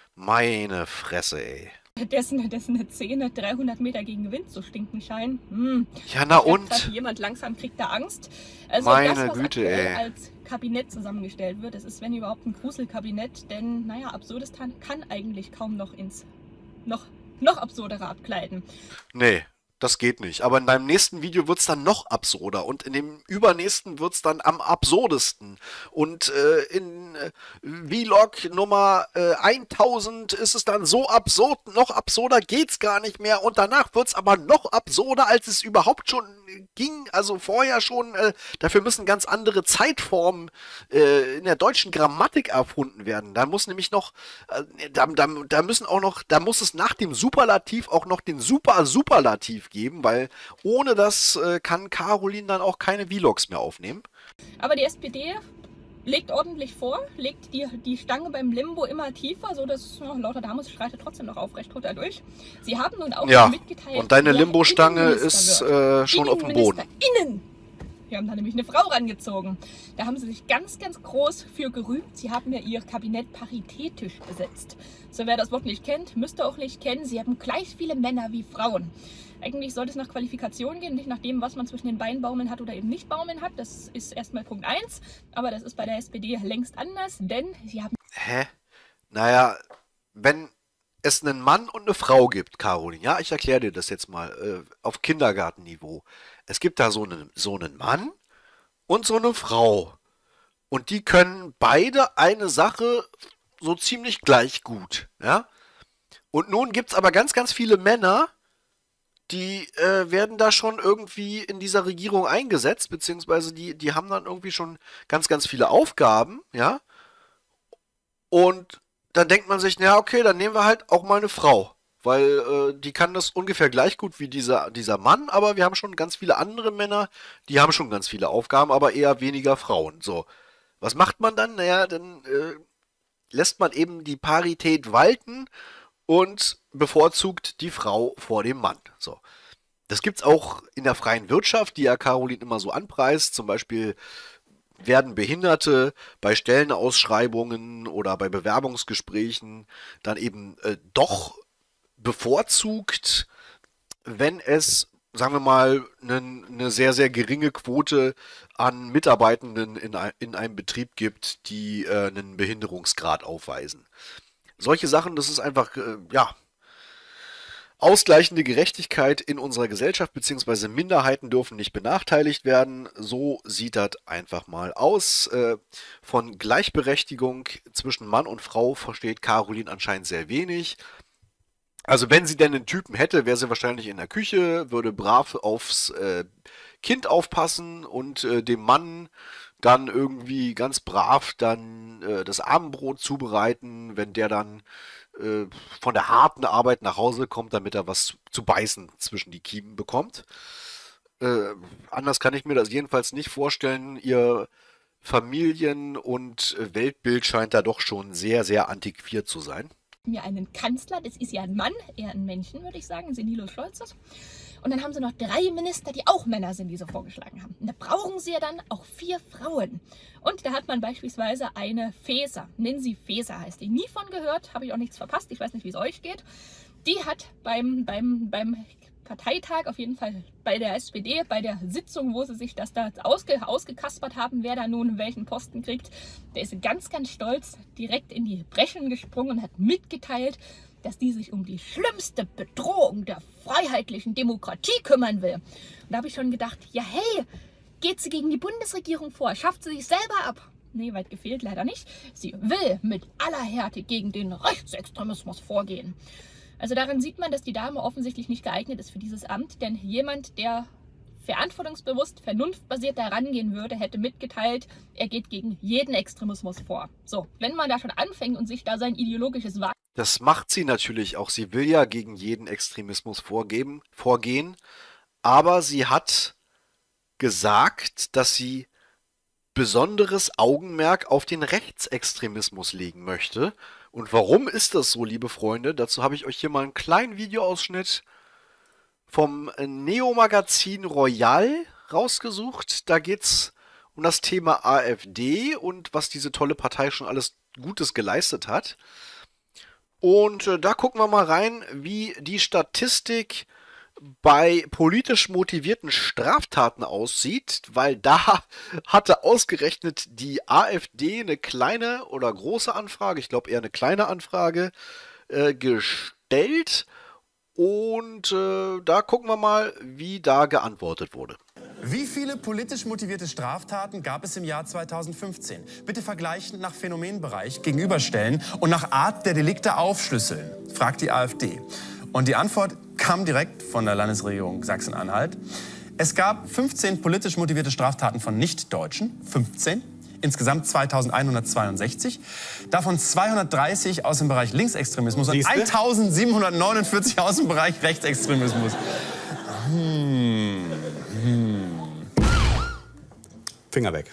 Meine Fresse, ey. Dessen, dessen Zähne dreihundert Meter gegen Wind zu stinken scheinen. Hm. Ja, na und? Jemand langsam kriegt da Angst. Also Meine das, was Güte, ey. als Kabinett zusammengestellt wird, das ist, wenn überhaupt, ein Gruselkabinett, denn, naja, Absurdistan kann eigentlich kaum noch ins noch, noch absurdere abgleiten. Nee. Das geht nicht. Aber in deinem nächsten Video wird es dann noch absurder. Und in dem übernächsten wird es dann am absurdesten. Und äh, in äh, Vlog Nummer äh, tausend ist es dann so absurd, noch absurder geht's gar nicht mehr. Und danach wird es aber noch absurder, als es überhaupt schon ging. Also vorher schon. Äh, dafür müssen ganz andere Zeitformen äh, in der deutschen Grammatik erfunden werden. Da muss nämlich noch, äh, da, da, da müssen auch noch, da muss es nach dem Superlativ auch noch den Super-Superlativ geben, weil ohne das äh, kann Caroline dann auch keine Vlogs mehr aufnehmen. Aber die S P D legt ordentlich vor, legt die, die Stange beim Limbo immer tiefer, so dass oh, Lauterdamus schreitet trotzdem noch aufrecht runter durch. Sie haben nun auch ja, mitgeteilt, und deine Limbo-Stange ist äh, schon auf dem Boden. Innen. Wir haben da nämlich eine Frau rangezogen. Da haben sie sich ganz, ganz groß für gerühmt. Sie haben ja ihr Kabinett paritätisch besetzt. So, wer das Wort nicht kennt, müsste auch nicht kennen. Sie haben gleich viele Männer wie Frauen. Eigentlich sollte es nach Qualifikation gehen, nicht nach dem, was man zwischen den Beinen baumeln hat oder eben nicht baumeln hat. Das ist erstmal Punkt eins. Aber das ist bei der S P D längst anders, denn sie haben... Hä? Naja, wenn es einen Mann und eine Frau gibt, Caroline, ja, ich erkläre dir das jetzt mal äh, auf Kindergartenniveau. Es gibt da so einen, so einen Mann und so eine Frau. Und die können beide eine Sache so ziemlich gleich gut, ja. Und nun gibt es aber ganz, ganz viele Männer, die äh, werden da schon irgendwie in dieser Regierung eingesetzt, beziehungsweise die, die haben dann irgendwie schon ganz, ganz viele Aufgaben, ja. Und dann denkt man sich, na okay, dann nehmen wir halt auch mal eine Frau. Weil äh, die kann das ungefähr gleich gut wie dieser, dieser Mann, aber wir haben schon ganz viele andere Männer, die haben schon ganz viele Aufgaben, aber eher weniger Frauen. So, was macht man dann? Naja, dann äh, lässt man eben die Parität walten und bevorzugt die Frau vor dem Mann. So. Das gibt's auch in der freien Wirtschaft, die ja Caroline immer so anpreist. Zum Beispiel werden Behinderte bei Stellenausschreibungen oder bei Bewerbungsgesprächen dann eben äh, doch bevorzugt, wenn es, sagen wir mal, eine ne sehr, sehr geringe Quote an Mitarbeitenden in, ein, in einem Betrieb gibt, die äh, einen Behinderungsgrad aufweisen. Solche Sachen, das ist einfach, äh, ja, ausgleichende Gerechtigkeit in unserer Gesellschaft, beziehungsweise Minderheiten dürfen nicht benachteiligt werden. So sieht das einfach mal aus. Äh, von Gleichberechtigung zwischen Mann und Frau versteht Caroline anscheinend sehr wenig. Also wenn sie denn einen Typen hätte, wäre sie wahrscheinlich in der Küche, würde brav aufs äh, Kind aufpassen und äh, dem Mann dann irgendwie ganz brav dann äh, das Abendbrot zubereiten, wenn der dann äh, von der harten Arbeit nach Hause kommt, damit er was zu beißen zwischen die Kiemen bekommt. Äh, anders kann ich mir das jedenfalls nicht vorstellen. Ihr Familien- und Weltbild scheint da doch schon sehr, sehr antiquiert zu sein. Mir einen Kanzler, das ist ja ein Mann, eher ein Männchen, würde ich sagen, Senilo Scholzes. Und dann haben sie noch drei Minister, die auch Männer sind, die sie vorgeschlagen haben. Und da brauchen sie ja dann auch vier Frauen. Und da hat man beispielsweise eine Faeser, Nancy Faeser heißt die. Nie von gehört, habe ich auch nichts verpasst, ich weiß nicht, wie es euch geht. Die hat beim, beim, beim Parteitag, auf jeden Fall bei der S P D, bei der Sitzung, wo sie sich das da ausge, ausgekaspert haben, wer da nun welchen Posten kriegt, der ist ganz, ganz stolz direkt in die Breschen gesprungen und hat mitgeteilt, dass die sich um die schlimmste Bedrohung der freiheitlichen Demokratie kümmern will. Und da habe ich schon gedacht, ja hey, geht sie gegen die Bundesregierung vor, schafft sie sich selber ab? Nee, weit gefehlt leider nicht. Sie will mit aller Härte gegen den Rechtsextremismus vorgehen. Also daran sieht man, dass die Dame offensichtlich nicht geeignet ist für dieses Amt, denn jemand, der verantwortungsbewusst, vernunftbasiert da rangehen würde, hätte mitgeteilt, er geht gegen jeden Extremismus vor. So, wenn man da schon anfängt und sich da sein ideologisches Wahl... Das macht sie natürlich auch. Sie will ja gegen jeden Extremismus vorgeben, vorgehen, aber sie hat gesagt, dass sie besonderes Augenmerk auf den Rechtsextremismus legen möchte. Und warum ist das so, liebe Freunde? Dazu habe ich euch hier mal einen kleinen Videoausschnitt vom Neo-Magazin Royal rausgesucht. Da geht es um das Thema AfD und was diese tolle Partei schon alles Gutes geleistet hat. Und äh, da gucken wir mal rein, wie die Statistik bei politisch motivierten Straftaten aussieht, weil da hatte ausgerechnet die AfD eine kleine oder große Anfrage, ich glaube eher eine kleine Anfrage, äh, gestellt. Und äh, da gucken wir mal, wie da geantwortet wurde. Wie viele politisch motivierte Straftaten gab es im Jahr zweitausendfünfzehn? Bitte vergleichen nach Phänomenbereich, gegenüberstellen und nach Art der Delikte aufschlüsseln, fragt die AfD. Und die Antwort kam direkt von der Landesregierung Sachsen-Anhalt. Es gab fünfzehn politisch motivierte Straftaten von Nichtdeutschen, fünfzehn, insgesamt zweitausendeinhundertzweiundsechzig, davon zweihundertdreißig aus dem Bereich Linksextremismus und eintausendsiebenhundertneunundvierzig aus dem Bereich Rechtsextremismus. Hm. Hm. Finger weg.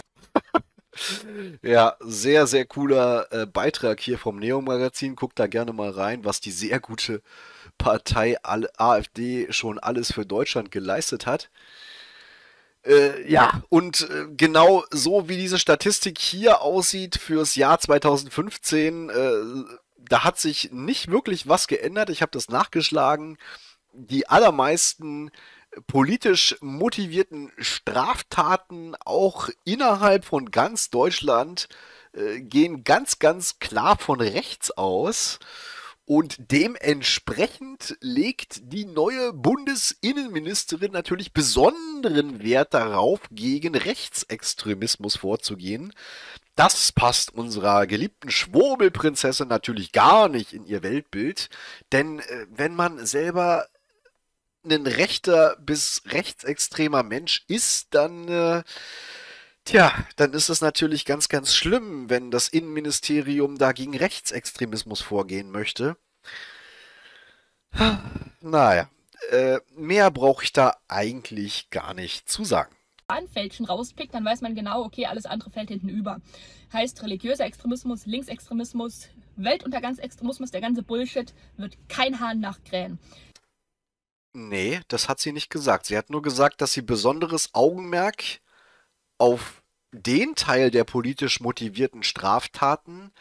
Ja, sehr, sehr cooler äh, Beitrag hier vom Neo-Magazin. Guckt da gerne mal rein, was die sehr gute Partei AfD schon alles für Deutschland geleistet hat. Äh, ja, und äh, genau so wie diese Statistik hier aussieht fürs Jahr zweitausendfünfzehn, äh, da hat sich nicht wirklich was geändert. Ich habe das nachgeschlagen. Die allermeisten politisch motivierten Straftaten auch innerhalb von ganz Deutschland äh, gehen ganz, ganz klar von rechts aus. Und dementsprechend legt die neue Bundesinnenministerin natürlich besonderen Wert darauf, gegen Rechtsextremismus vorzugehen. Das passt unserer geliebten Schwurbelprinzessin natürlich gar nicht in ihr Weltbild, denn äh, wenn man selber ein rechter bis rechtsextremer Mensch ist, dann, äh, tja, dann ist es natürlich ganz, ganz schlimm, wenn das Innenministerium da gegen Rechtsextremismus vorgehen möchte. Naja, äh, mehr brauche ich da eigentlich gar nicht zu sagen. Fälschen rauspickt, dann weiß man genau, okay, alles andere fällt hinten über. Heißt religiöser Extremismus, Linksextremismus, Weltuntergangsextremismus, der ganze Bullshit, wird kein Hahn nachkrähen. Nee, das hat sie nicht gesagt. Sie hat nur gesagt, dass sie besonderes Augenmerk auf den Teil der politisch motivierten Straftaten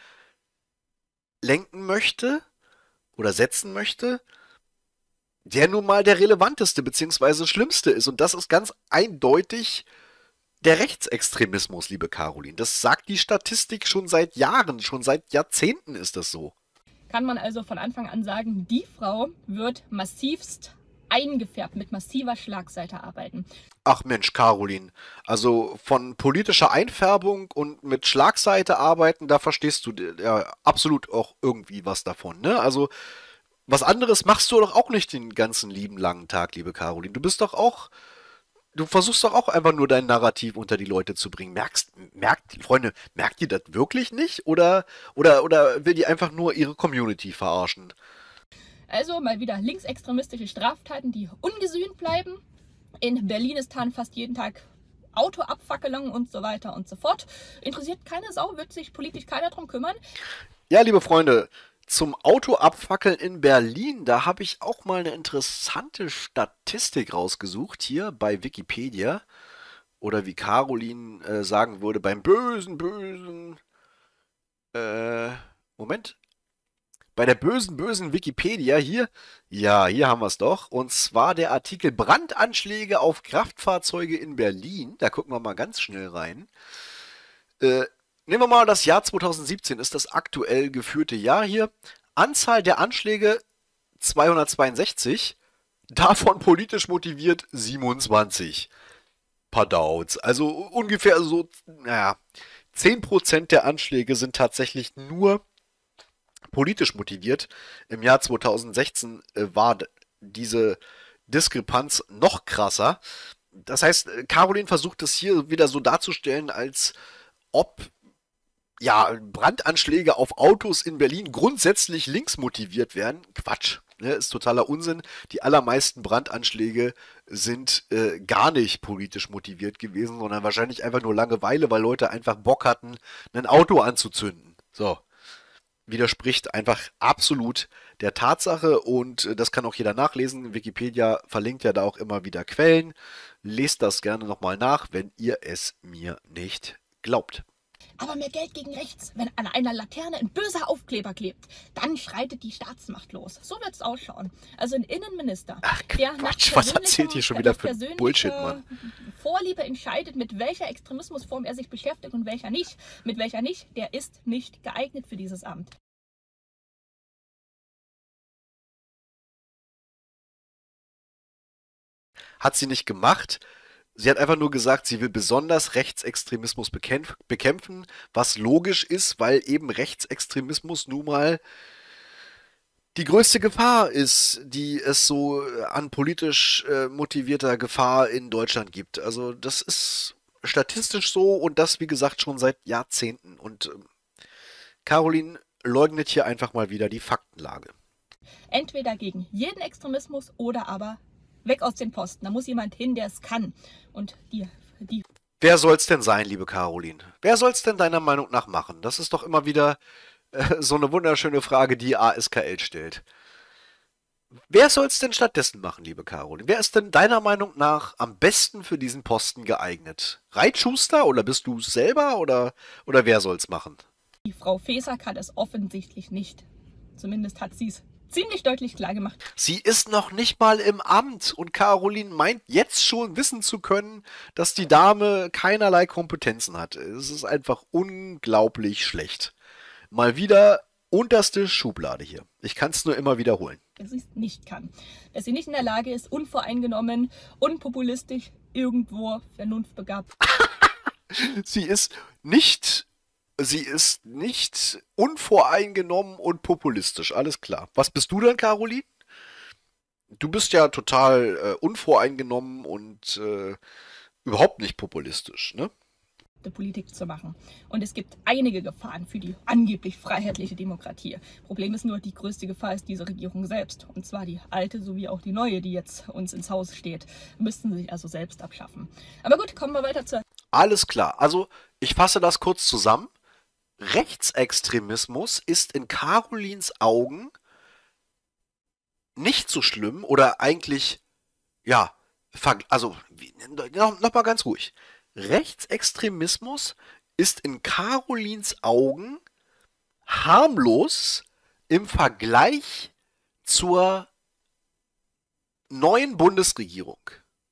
lenken möchte oder setzen möchte, der nun mal der relevanteste bzw. schlimmste ist. Und das ist ganz eindeutig der Rechtsextremismus, liebe Caroline. Das sagt die Statistik schon seit Jahren, schon seit Jahrzehnten ist das so. Kann man also von Anfang an sagen, die Frau wird massivst eingefärbt, mit massiver Schlagseite arbeiten. Ach Mensch, Caroline, also von politischer Einfärbung und mit Schlagseite arbeiten, da verstehst du ja absolut auch irgendwie was davon, ne? Also was anderes machst du doch auch nicht den ganzen lieben langen Tag, liebe Caroline. Du bist doch auch, du versuchst doch auch einfach nur dein Narrativ unter die Leute zu bringen. Merkst, merkt, Freunde, merkt ihr das wirklich nicht? Oder, oder, oder will die einfach nur ihre Community verarschen? Also mal wieder linksextremistische Straftaten, die ungesühnt bleiben. In Berlin ist fast jeden Tag Autoabfackelung und so weiter und so fort. Interessiert keine Sau, wird sich politisch keiner drum kümmern. Ja, liebe Freunde, zum Autoabfackeln in Berlin, da habe ich auch mal eine interessante Statistik rausgesucht, hier bei Wikipedia. Oder wie Caroline äh, sagen würde, beim bösen, bösen... Äh, Moment. Bei der bösen, bösen Wikipedia hier, ja, hier haben wir es doch. Und zwar der Artikel Brandanschläge auf Kraftfahrzeuge in Berlin. Da gucken wir mal ganz schnell rein. Äh, nehmen wir mal das Jahr zweitausendsiebzehn, ist das aktuell geführte Jahr hier. Anzahl der Anschläge zweihundertzweiundsechzig, davon politisch motiviert siebenundzwanzig. Padauts. Also ungefähr so, naja, zehn Prozent der Anschläge sind tatsächlich nur politisch motiviert. Im Jahr zweitausendsechzehn äh, war diese Diskrepanz noch krasser. Das heißt, Caroline versucht es hier wieder so darzustellen, als ob ja, Brandanschläge auf Autos in Berlin grundsätzlich links motiviert werden. Quatsch, ne, ist totaler Unsinn. Die allermeisten Brandanschläge sind äh, gar nicht politisch motiviert gewesen, sondern wahrscheinlich einfach nur Langeweile, weil Leute einfach Bock hatten, ein Auto anzuzünden. So. Widerspricht einfach absolut der Tatsache und das kann auch jeder nachlesen. Wikipedia verlinkt ja da auch immer wieder Quellen. Lest das gerne nochmal nach, wenn ihr es mir nicht glaubt. Aber mehr Geld gegen rechts, wenn an einer Laterne ein böser Aufkleber klebt, dann schreitet die Staatsmacht los. So wird es ausschauen. Also ein Innenminister, Ach, der Quatsch, nach was erzählt hier schon wieder für Bullshit, Mann? Vorliebe entscheidet, mit welcher Extremismusform er sich beschäftigt und welcher nicht. Mit welcher nicht, der ist nicht geeignet für dieses Amt. Hat sie nicht gemacht. Sie hat einfach nur gesagt, sie will besonders Rechtsextremismus bekämpf bekämpfen, was logisch ist, weil eben Rechtsextremismus nun mal die größte Gefahr ist, die es so an politisch äh, motivierter Gefahr in Deutschland gibt. Also das ist statistisch so und das, wie gesagt, schon seit Jahrzehnten. Und äh, Caroline leugnet hier einfach mal wieder die Faktenlage. Entweder gegen jeden Extremismus oder aber weg aus den Posten. Da muss jemand hin, der es kann. Und die, die. Wer soll's denn sein, liebe Caroline? Wer soll's denn deiner Meinung nach machen? Das ist doch immer wieder äh, so eine wunderschöne Frage, die A S K L stellt. Wer soll's denn stattdessen machen, liebe Caroline? Wer ist denn deiner Meinung nach am besten für diesen Posten geeignet? Reitschuster oder bist du es selber oder, oder wer soll's machen? Die Frau Faeser kann es offensichtlich nicht. Zumindest hat sie es ziemlich deutlich klar gemacht. Sie ist noch nicht mal im Amt und Caroline meint jetzt schon wissen zu können, dass die Dame keinerlei Kompetenzen hat. Es ist einfach unglaublich schlecht. Mal wieder unterste Schublade hier. Ich kann es nur immer wiederholen. Dass sie es nicht kann. Dass sie nicht in der Lage ist, unvoreingenommen, unpopulistisch, irgendwo vernunftbegabt. Sie ist nicht, sie ist nicht unvoreingenommen und populistisch, alles klar. Was bist du denn, Caroline? Du bist ja total äh, unvoreingenommen und äh, überhaupt nicht populistisch, ne? Politik zu machen. Und es gibt einige Gefahren für die angeblich freiheitliche Demokratie. Problem ist nur, die größte Gefahr ist diese Regierung selbst. Und zwar die alte sowie auch die neue, die jetzt uns ins Haus steht. Müssten sich also selbst abschaffen. Aber gut, kommen wir weiter zur... Alles klar. Also, ich fasse das kurz zusammen. Rechtsextremismus ist in Carolins Augen nicht so schlimm oder eigentlich, ja, also, noch mal ganz ruhig. Rechtsextremismus ist in Carolins Augen harmlos im Vergleich zur neuen Bundesregierung.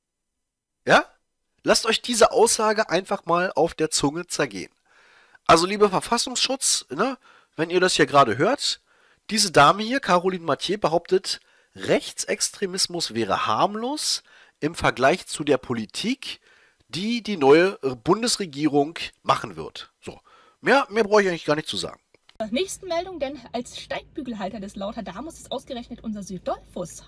Ja? Lasst euch diese Aussage einfach mal auf der Zunge zergehen. Also, lieber Verfassungsschutz, ne, wenn ihr das hier gerade hört, diese Dame hier, Caroline Mathieu, behauptet, Rechtsextremismus wäre harmlos im Vergleich zu der Politik, die die neue Bundesregierung machen wird. So, mehr, mehr brauche ich eigentlich gar nicht zu sagen. Nächsten Meldung, denn als Steigbügelhalter des Lautadamus ist ausgerechnet unser Südolphus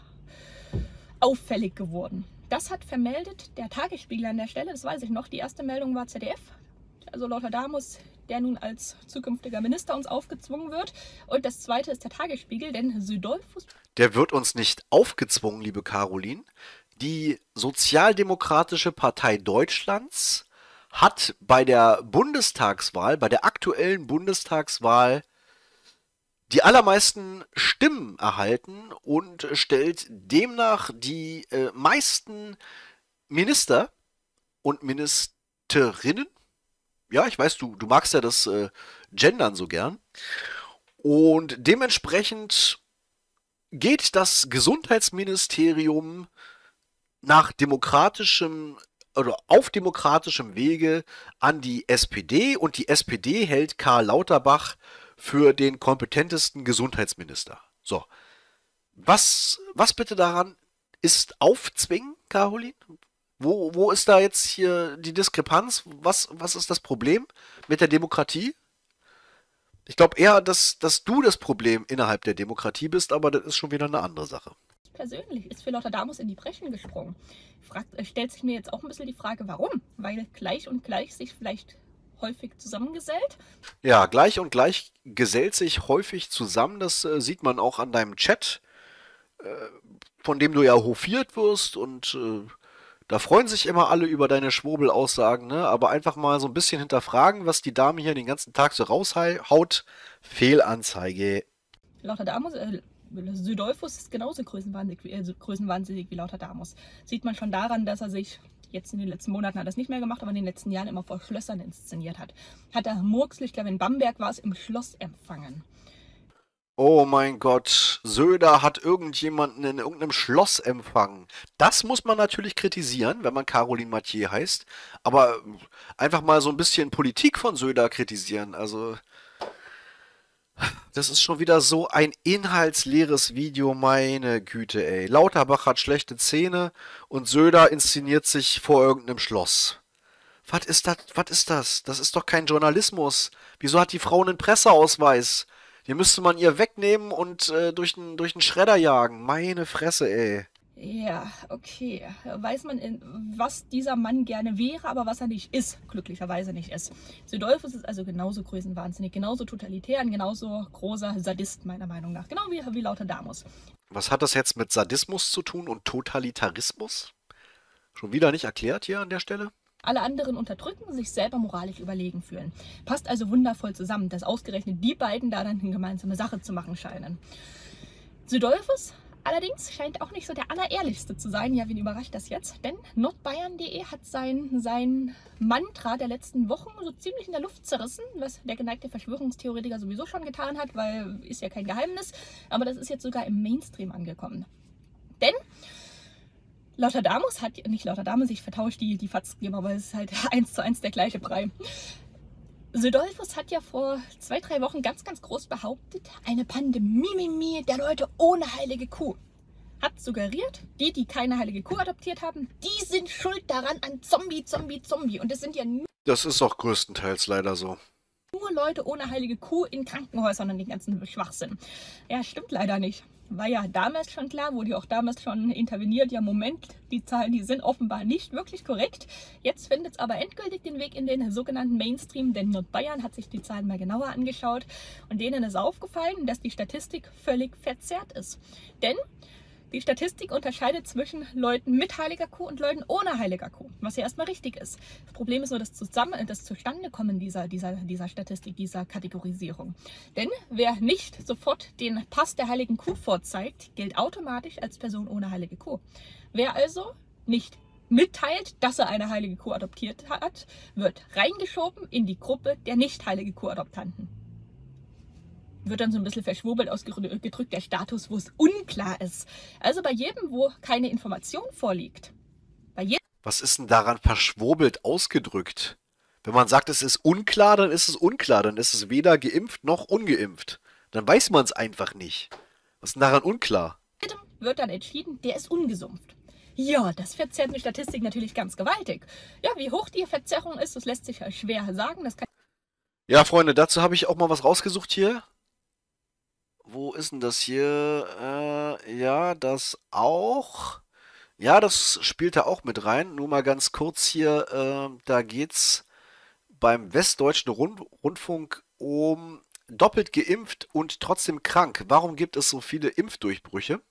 auffällig geworden. Das hat vermeldet der Tagesspiegel an der Stelle, das weiß ich noch, die erste Meldung war Z D F. Also Lautadamus, der nun als zukünftiger Minister uns aufgezwungen wird. Und das zweite ist der Tagesspiegel, denn Südolphus... Der wird uns nicht aufgezwungen, liebe Caroline. Die Sozialdemokratische Partei Deutschlands hat bei der Bundestagswahl, bei der aktuellen Bundestagswahl, die allermeisten Stimmen erhalten und stellt demnach die äh, meisten Minister und Ministerinnen. Ja, ich weiß, du, du magst ja das äh, Gendern so gern. Und dementsprechend geht das Gesundheitsministerium nach demokratischem oder auf demokratischem Wege an die S P D und die S P D hält Karl Lauterbach für den kompetentesten Gesundheitsminister. So. Was, was bitte daran ist aufzwingen, Caroline? Wo, wo ist da jetzt hier die Diskrepanz? Was, was ist das Problem mit der Demokratie? Ich glaube eher, dass, dass du das Problem innerhalb der Demokratie bist, aber das ist schon wieder eine andere Sache. Persönlich ist für Lautadamus in die Breschen gesprungen. Fragt, äh, stellt sich mir jetzt auch ein bisschen die Frage, warum? Weil gleich und gleich sich vielleicht häufig zusammengesellt? Ja, gleich und gleich gesellt sich häufig zusammen. Das äh, sieht man auch an deinem Chat, äh, von dem du ja hofiert wirst. Und äh, da freuen sich immer alle über deine Schwurbelaussagen, ne? Aber einfach mal so ein bisschen hinterfragen, was die Dame hier den ganzen Tag so raushaut. Fehlanzeige. Lautadamus... Äh, Südolphus ist genauso größenwahnsinnig, äh, größenwahnsinnig wie Lautadamus. Sieht man schon daran, dass er sich, jetzt in den letzten Monaten hat er das nicht mehr gemacht, aber in den letzten Jahren immer vor Schlössern inszeniert hat. Hat er Murksel, ich glaube in Bamberg war es, im Schloss empfangen. Oh mein Gott, Söder hat irgendjemanden in irgendeinem Schloss empfangen. Das muss man natürlich kritisieren, wenn man Caroline Mathieu heißt. Aber einfach mal so ein bisschen Politik von Söder kritisieren, also... Das ist schon wieder so ein inhaltsleeres Video, meine Güte, ey. Lauterbach hat schlechte Zähne und Söder inszeniert sich vor irgendeinem Schloss. Was ist das? Was ist das? Das ist doch kein Journalismus. Wieso hat die Frau einen Presseausweis? Den müsste man ihr wegnehmen und äh, durch den durch den Schredder jagen. Meine Fresse, ey. Ja, okay. Weiß man, was dieser Mann gerne wäre, aber was er nicht ist, glücklicherweise nicht ist. Südolphus ist also genauso größenwahnsinnig, genauso totalitär und genauso großer Sadist, meiner Meinung nach. Genau wie, wie Lautadamus. Was hat das jetzt mit Sadismus zu tun und Totalitarismus? Schon wieder nicht erklärt hier an der Stelle? Alle anderen unterdrücken, sich selber moralisch überlegen fühlen. Passt also wundervoll zusammen, dass ausgerechnet die beiden da dann eine gemeinsame Sache zu machen scheinen. Südolphus allerdings scheint auch nicht so der Allerehrlichste zu sein. Ja, wen überrascht das jetzt? Denn nordbayern punkt de hat sein, sein Mantra der letzten Wochen so ziemlich in der Luft zerrissen, was der geneigte Verschwörungstheoretiker sowieso schon getan hat, weil ist ja kein Geheimnis. Aber das ist jetzt sogar im Mainstream angekommen. Denn Lautadamus hat, nicht Lautadamus, ich vertausche die, die Fatzgeber, aber es ist halt eins zu eins der gleiche Brei. Södolphus hat ja vor zwei, drei Wochen ganz, ganz groß behauptet, eine Pandemie der Leute ohne heilige Kuh. Hat suggeriert, die, die keine heilige Kuh adoptiert haben, die sind schuld daran an Zombie, Zombie, Zombie. Und es sind ja nur Das ist auch größtenteils leider so. Leute ohne heilige Kuh in Krankenhäusern und den ganzen Schwachsinn. Ja, stimmt leider nicht. War ja damals schon klar, wurde ja auch damals schon interveniert. Ja, Moment, die Zahlen, die sind offenbar nicht wirklich korrekt. Jetzt findet es aber endgültig den Weg in den sogenannten Mainstream, denn Nordbayern hat sich die Zahlen mal genauer angeschaut und denen ist aufgefallen, dass die Statistik völlig verzerrt ist. Denn die Statistik unterscheidet zwischen Leuten mit heiliger Kuh und Leuten ohne heiliger Kuh, was ja erstmal richtig ist. Das Problem ist nur das, Zusammen das Zustandekommen dieser, dieser, dieser Statistik, dieser Kategorisierung. Denn wer nicht sofort den Pass der heiligen Kuh vorzeigt, gilt automatisch als Person ohne heilige Kuh. Wer also nicht mitteilt, dass er eine heilige Kuh adoptiert hat, wird reingeschoben in die Gruppe der nicht heilige Kuh-Adoptanten. Wird dann so ein bisschen verschwurbelt ausgedrückt, der Status, wo es unklar ist. Also bei jedem, wo keine Information vorliegt. Bei jedem Was ist denn daran verschwurbelt ausgedrückt? Wenn man sagt, es ist unklar, dann ist es unklar. Dann ist es weder geimpft noch ungeimpft. Dann weiß man es einfach nicht. Was ist denn daran unklar? wird dann entschieden, der ist ungesumpft. Ja, das verzerrt eine Statistik natürlich ganz gewaltig. Ja, wie hoch die Verzerrung ist, das lässt sich schwer sagen. Das kann Ja, Freunde, dazu habe ich auch mal was rausgesucht hier. Wo ist denn das hier? Äh, ja, das auch. Ja, das spielt da auch mit rein. Nur mal ganz kurz hier. Äh, da geht's beim Westdeutschen Rund Rundfunk um doppelt geimpft und trotzdem krank. Warum gibt es so viele Impfdurchbrüche?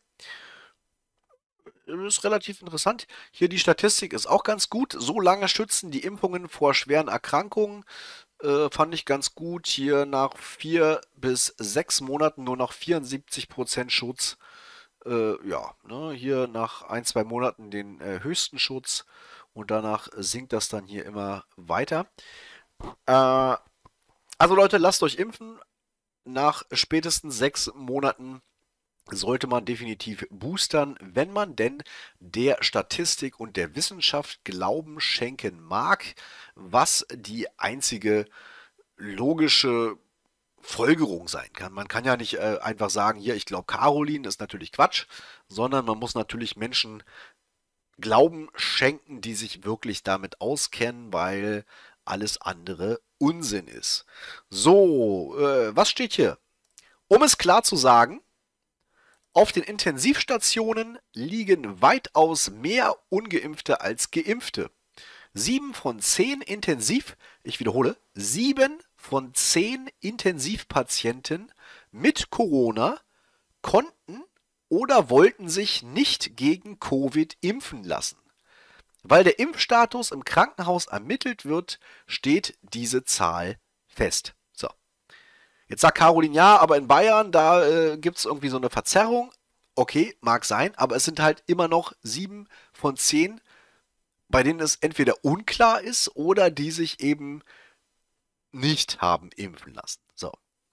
Das ist relativ interessant. Hier die Statistik ist auch ganz gut. So lange schützen die Impfungen vor schweren Erkrankungen. Äh, fand ich ganz gut. Hier nach vier bis sechs Monaten nur noch vierundsiebzig Prozent Schutz. Äh, ja, ne, hier nach ein, zwei Monaten den äh, höchsten Schutz. Und danach sinkt das dann hier immer weiter. Äh, also Leute, lasst euch impfen. Nach spätestens sechs Monaten sollte man definitiv boostern, wenn man denn der Statistik und der Wissenschaft Glauben schenken mag, was die einzige logische Folgerung sein kann. Man kann ja nicht äh, einfach sagen, hier, ich glaube Caroline, das ist natürlich Quatsch, sondern man muss natürlich Menschen Glauben schenken, die sich wirklich damit auskennen, weil alles andere Unsinn ist. So, äh, was steht hier? Um es klar zu sagen, auf den Intensivstationen liegen weitaus mehr Ungeimpfte als Geimpfte. Sieben von zehn Intensiv, ich wiederhole, sieben von zehn Intensivpatienten mit Corona konnten oder wollten sich nicht gegen Covid impfen lassen. Weil der Impfstatus im Krankenhaus ermittelt wird, steht diese Zahl fest. So. Jetzt sagt Caroline, ja, aber in Bayern, da äh, gibt es irgendwie so eine Verzerrung. Okay, mag sein, aber es sind halt immer noch sieben von zehn, bei denen es entweder unklar ist oder die sich eben nicht haben impfen lassen. So.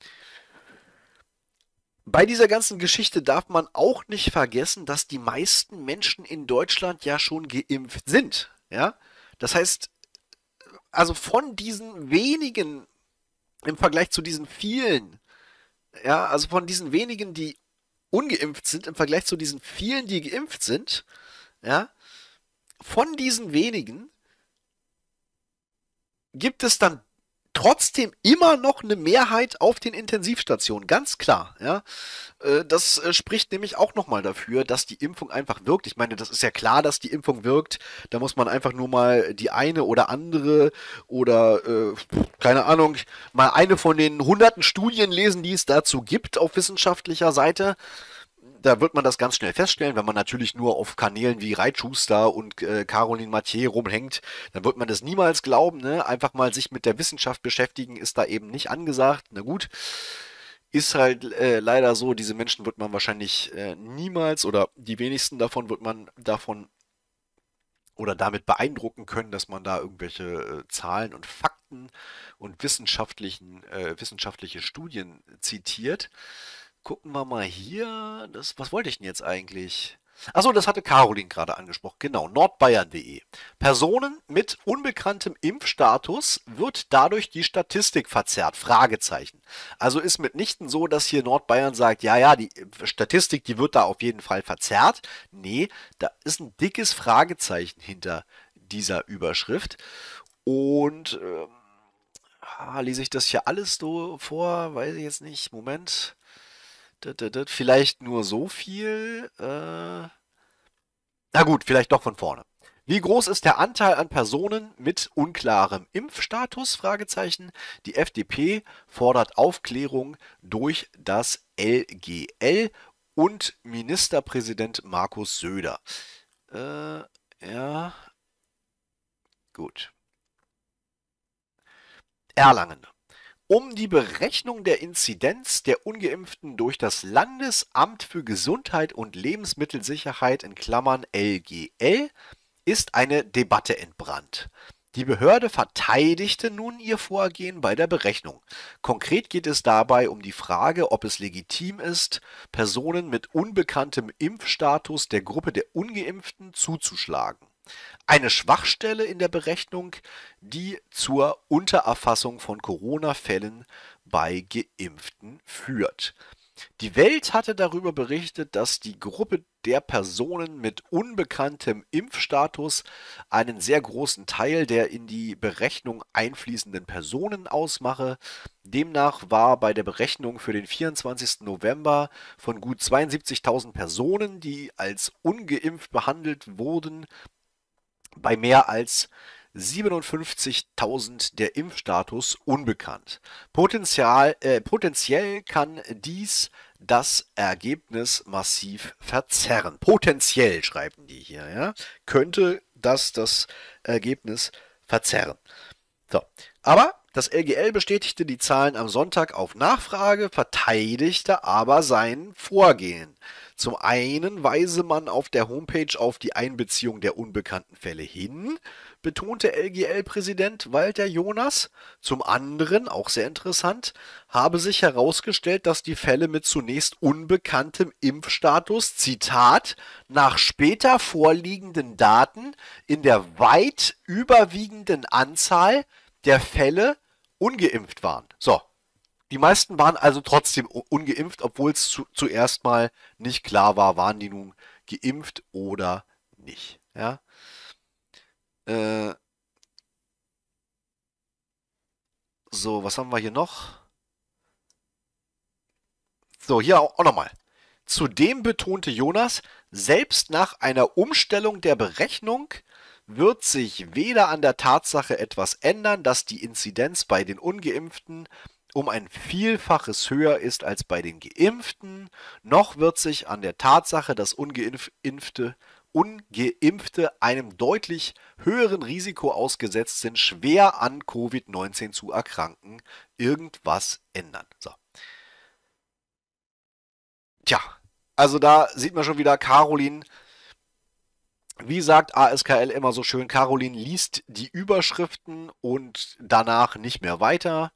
Bei dieser ganzen Geschichte darf man auch nicht vergessen, dass die meisten Menschen in Deutschland ja schon geimpft sind. Ja? Das heißt, also von diesen wenigen, im Vergleich zu diesen vielen, ja, also von diesen wenigen, die ungeimpft sind, im Vergleich zu diesen vielen, die geimpft sind, ja, von diesen wenigen gibt es dann trotzdem immer noch eine Mehrheit auf den Intensivstationen, ganz klar. Ja? Das spricht nämlich auch nochmal dafür, dass die Impfung einfach wirkt. Ich meine, das ist ja klar, dass die Impfung wirkt. Da muss man einfach nur mal die eine oder andere oder, äh, keine Ahnung, mal eine von den hunderten Studien lesen, die es dazu gibt auf wissenschaftlicher Seite. Da wird man das ganz schnell feststellen, wenn man natürlich nur auf Kanälen wie Reitschuster und äh, Caroline Mathieu rumhängt, dann wird man das niemals glauben, ne? Einfach mal sich mit der Wissenschaft beschäftigen, ist da eben nicht angesagt. Na gut, ist halt äh, leider so, diese Menschen wird man wahrscheinlich äh, niemals oder die wenigsten davon wird man davon oder damit beeindrucken können, dass man da irgendwelche äh, Zahlen und Fakten und wissenschaftlichen, äh, wissenschaftliche Studien zitiert. Gucken wir mal hier. Das, was wollte ich denn jetzt eigentlich? Achso, das hatte Caroline gerade angesprochen. Genau, nordbayern punkt de. Personen mit unbekanntem Impfstatus wird dadurch die Statistik verzerrt? Fragezeichen. Also ist mitnichten so, dass hier Nordbayern sagt, ja, ja, die Statistik, die wird da auf jeden Fall verzerrt. Nee, da ist ein dickes Fragezeichen hinter dieser Überschrift. Und ähm, ah, lese ich das hier alles so vor? Weiß ich jetzt nicht. Moment. Dat, dat, dat. Vielleicht nur so viel. Äh, na gut, vielleicht doch von vorne. Wie groß ist der Anteil an Personen mit unklarem Impfstatus? Fragezeichen. Die F D P fordert Aufklärung durch das L G L und Ministerpräsident Markus Söder. Äh, ja. Gut. Erlangen. Um die Berechnung der Inzidenz der Ungeimpften durch das Landesamt für Gesundheit und Lebensmittelsicherheit in Klammern L G L ist eine Debatte entbrannt. Die Behörde verteidigte nun ihr Vorgehen bei der Berechnung. Konkret geht es dabei um die Frage, ob es legitim ist, Personen mit unbekanntem Impfstatus der Gruppe der Ungeimpften zuzuschlagen. Eine Schwachstelle in der Berechnung, die zur Untererfassung von Corona-Fällen bei Geimpften führt. Die Welt hatte darüber berichtet, dass die Gruppe der Personen mit unbekanntem Impfstatus einen sehr großen Teil der in die Berechnung einfließenden Personen ausmache. Demnach war bei der Berechnung für den vierundzwanzigsten November von gut zweiundsiebzigtausend Personen, die als ungeimpft behandelt wurden, bei mehr als siebenundfünfzigtausend der Impfstatus unbekannt. Potenzial, äh, potenziell kann dies das Ergebnis massiv verzerren. Potenziell, schreiben die hier, ja, könnte das das Ergebnis verzerren. So, aber das L G L bestätigte die Zahlen am Sonntag auf Nachfrage, verteidigte aber sein Vorgehen. Zum einen weise man auf der Homepage auf die Einbeziehung der unbekannten Fälle hin, betonte L G L-Präsident Walter Jonas. Zum anderen, auch sehr interessant, habe sich herausgestellt, dass die Fälle mit zunächst unbekanntem Impfstatus, Zitat, nach später vorliegenden Daten in der weit überwiegenden Anzahl der Fälle ungeimpft waren. So. Die meisten waren also trotzdem ungeimpft, obwohl es zu, zuerst mal nicht klar war, waren die nun geimpft oder nicht. Ja? Äh so, was haben wir hier noch? So, hier auch, auch nochmal. Zudem betonte Jonas, selbst nach einer Umstellung der Berechnung wird sich weder an der Tatsache etwas ändern, dass die Inzidenz bei den Ungeimpften um ein Vielfaches höher ist als bei den Geimpften, noch wird sich an der Tatsache, dass Ungeimpfte, Ungeimpfte einem deutlich höheren Risiko ausgesetzt sind, schwer an Covid neunzehn zu erkranken, irgendwas ändern. So. Tja, also da sieht man schon wieder, Caroline, wie sagt A S K L immer so schön, Caroline liest die Überschriften und danach nicht mehr weiter.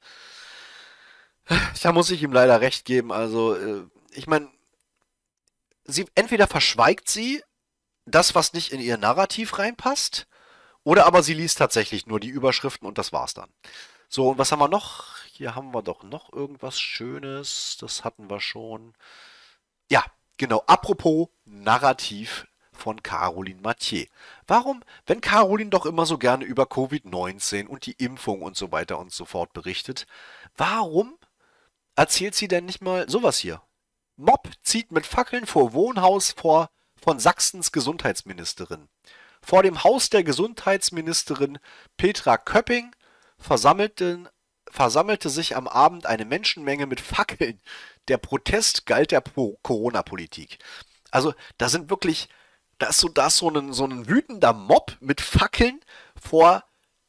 Da muss ich ihm leider recht geben. Also, ich meine, sie entweder verschweigt sie das, was nicht in ihr Narrativ reinpasst, oder aber sie liest tatsächlich nur die Überschriften und das war's dann. So, und was haben wir noch? Hier haben wir doch noch irgendwas Schönes. Das hatten wir schon. Ja, genau. Apropos Narrativ von Caroline Mathieu. Warum, wenn Caroline doch immer so gerne über Covid neunzehn und die Impfung und so weiter und so fort berichtet, warum erzählt sie denn nicht mal sowas hier? Mob zieht mit Fackeln vor Wohnhaus vor von Sachsens Gesundheitsministerin. Vor dem Haus der Gesundheitsministerin Petra Köpping versammelten, versammelte sich am Abend eine Menschenmenge mit Fackeln. Der Protest galt der Corona-Politik. Also da sind wirklich, da ist so, da ist so ein, so ein wütender Mob mit Fackeln vor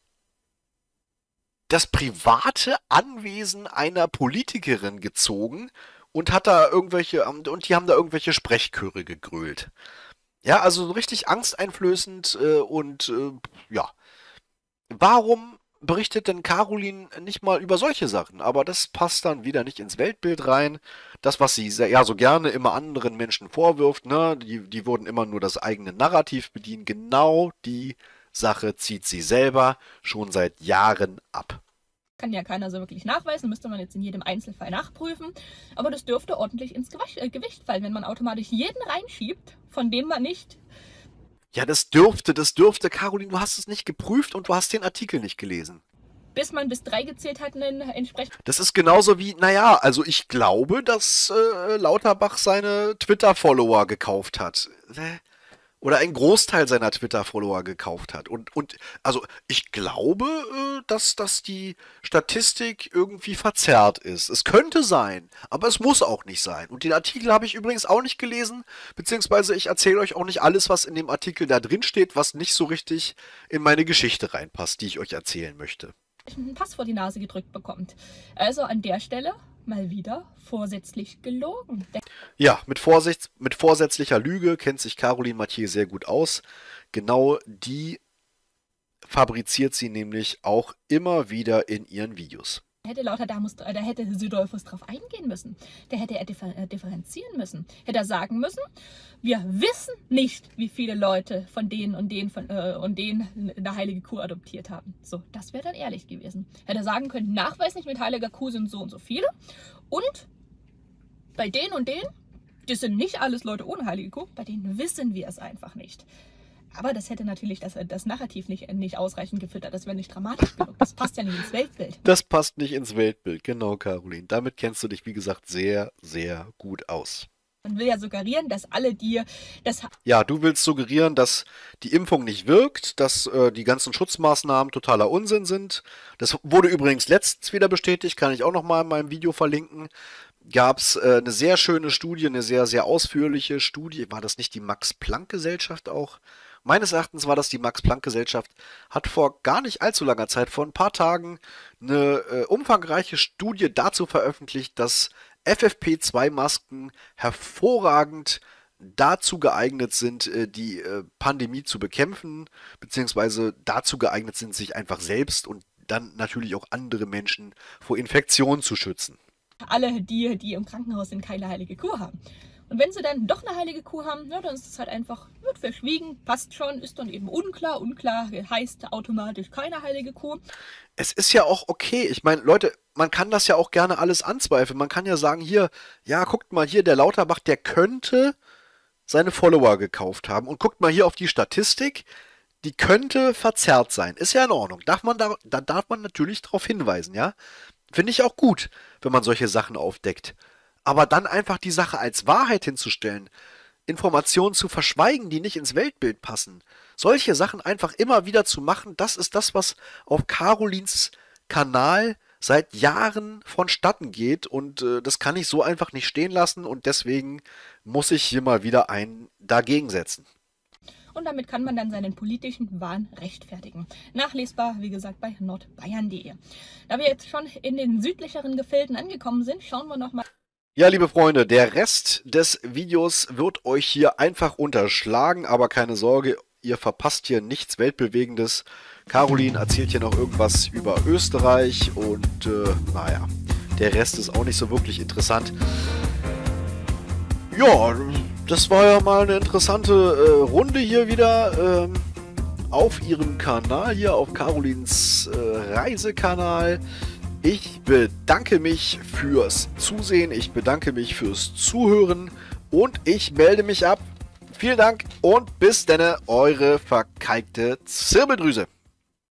das private Anwesen einer Politikerin gezogen und hat da irgendwelche, und die haben da irgendwelche Sprechchöre gegrölt. Ja, also so richtig angsteinflößend äh, und äh, ja. Warum berichtet denn Caroline nicht mal über solche Sachen? Aber das passt dann wieder nicht ins Weltbild rein. Das, was sie sehr, ja so gerne immer anderen Menschen vorwirft, ne, die, die würden immer nur das eigene Narrativ bedienen. Genau die Sache zieht sie selber schon seit Jahren ab. Kann ja keiner so wirklich nachweisen, müsste man jetzt in jedem Einzelfall nachprüfen. Aber das dürfte ordentlich ins Gewicht, äh, Gewicht fallen, wenn man automatisch jeden reinschiebt, von dem man nicht... Ja, das dürfte, das dürfte, Caroline, du hast es nicht geprüft und du hast den Artikel nicht gelesen. Bis man bis drei gezählt hat, einen entsprechend... Das ist genauso wie, naja, also ich glaube, dass äh, Lauterbach seine Twitter-Follower gekauft hat. Oder einen Großteil seiner Twitter-Follower gekauft hat. Und, und also ich glaube, äh, dass, dass die Statistik irgendwie verzerrt ist. Es könnte sein, aber es muss auch nicht sein. Und den Artikel habe ich übrigens auch nicht gelesen, beziehungsweise ich erzähle euch auch nicht alles, was in dem Artikel da drin steht, was nicht so richtig in meine Geschichte reinpasst, die ich euch erzählen möchte. einen Pass vor die Nase gedrückt bekommt. Also an der Stelle mal wieder vorsätzlich gelogen. Ja, mit, Vorsicht, mit vorsätzlicher Lüge kennt sich Caroline Mathieu sehr gut aus. Genau die fabriziert sie nämlich auch immer wieder in ihren Videos. Hätte Lauter da, muss, da hätte Südolphus drauf eingehen müssen. Der hätte er differ, differenzieren müssen. Hätte er sagen müssen, wir wissen nicht, wie viele Leute von denen und denen von, äh, und denen eine heilige Kuh adoptiert haben. So, das wäre dann ehrlich gewesen. Hätte er sagen können, nachweislich mit heiliger Kuh sind so und so viele. Und bei denen und denen, das sind nicht alles Leute ohne heilige Kuh, bei denen wissen wir es einfach nicht. Aber das hätte natürlich das, das Narrativ nicht, nicht ausreichend gefüttert. Das wäre nicht dramatisch genug. Das passt ja nicht ins Weltbild. Das passt nicht ins Weltbild, genau, Caroline. Damit kennst du dich, wie gesagt, sehr, sehr gut aus. Man will ja suggerieren, dass alle, die das... Ja, du willst suggerieren, dass die Impfung nicht wirkt, dass äh, die ganzen Schutzmaßnahmen totaler Unsinn sind. Das wurde übrigens letztens wieder bestätigt, kann ich auch nochmal in meinem Video verlinken. Gab es äh, eine sehr schöne Studie, eine sehr, sehr ausführliche Studie. War das nicht die Max-Planck-Gesellschaft auch? Meines Erachtens war das die Max-Planck-Gesellschaft, hat vor gar nicht allzu langer Zeit, vor ein paar Tagen, eine äh, umfangreiche Studie dazu veröffentlicht, dass F F P zwei Masken hervorragend dazu geeignet sind, äh, die äh, Pandemie zu bekämpfen, beziehungsweise dazu geeignet sind, sich einfach selbst und dann natürlich auch andere Menschen vor Infektionen zu schützen. Alle die, die im Krankenhaus sind, keine heilige Kuh haben. Und wenn sie dann doch eine heilige Kuh haben, ja, dann ist es halt einfach, wird verschwiegen, passt schon, ist dann eben unklar. Unklar heißt automatisch keine heilige Kuh. Es ist ja auch okay. Ich meine, Leute, man kann das ja auch gerne alles anzweifeln. Man kann ja sagen, hier, ja, guckt mal hier, der Lauterbach, der könnte seine Follower gekauft haben. Und guckt mal hier auf die Statistik, die könnte verzerrt sein. Ist ja in Ordnung. Darf man da, da darf man natürlich darauf hinweisen, ja. Finde ich auch gut, wenn man solche Sachen aufdeckt. Aber dann einfach die Sache als Wahrheit hinzustellen, Informationen zu verschweigen, die nicht ins Weltbild passen, solche Sachen einfach immer wieder zu machen, das ist das, was auf Carolins Kanal seit Jahren vonstatten geht und äh, das kann ich so einfach nicht stehen lassen und deswegen muss ich hier mal wieder einen dagegen setzen. Und damit kann man dann seinen politischen Wahn rechtfertigen. Nachlesbar, wie gesagt, bei nordbayern punkt de. Da wir jetzt schon in den südlicheren Gefilden angekommen sind, schauen wir nochmal. Ja, liebe Freunde, der Rest des Videos wird euch hier einfach unterschlagen, aber keine Sorge, ihr verpasst hier nichts Weltbewegendes. Caroline erzählt hier noch irgendwas über Österreich und äh, naja, der Rest ist auch nicht so wirklich interessant. Ja, das war ja mal eine interessante äh, Runde hier wieder ähm, auf ihrem Kanal, hier auf Carolins äh, Reisekanal. Ich bedanke mich fürs Zusehen, ich bedanke mich fürs Zuhören und ich melde mich ab. Vielen Dank und bis denne, eure verkalkte Zirbeldrüse.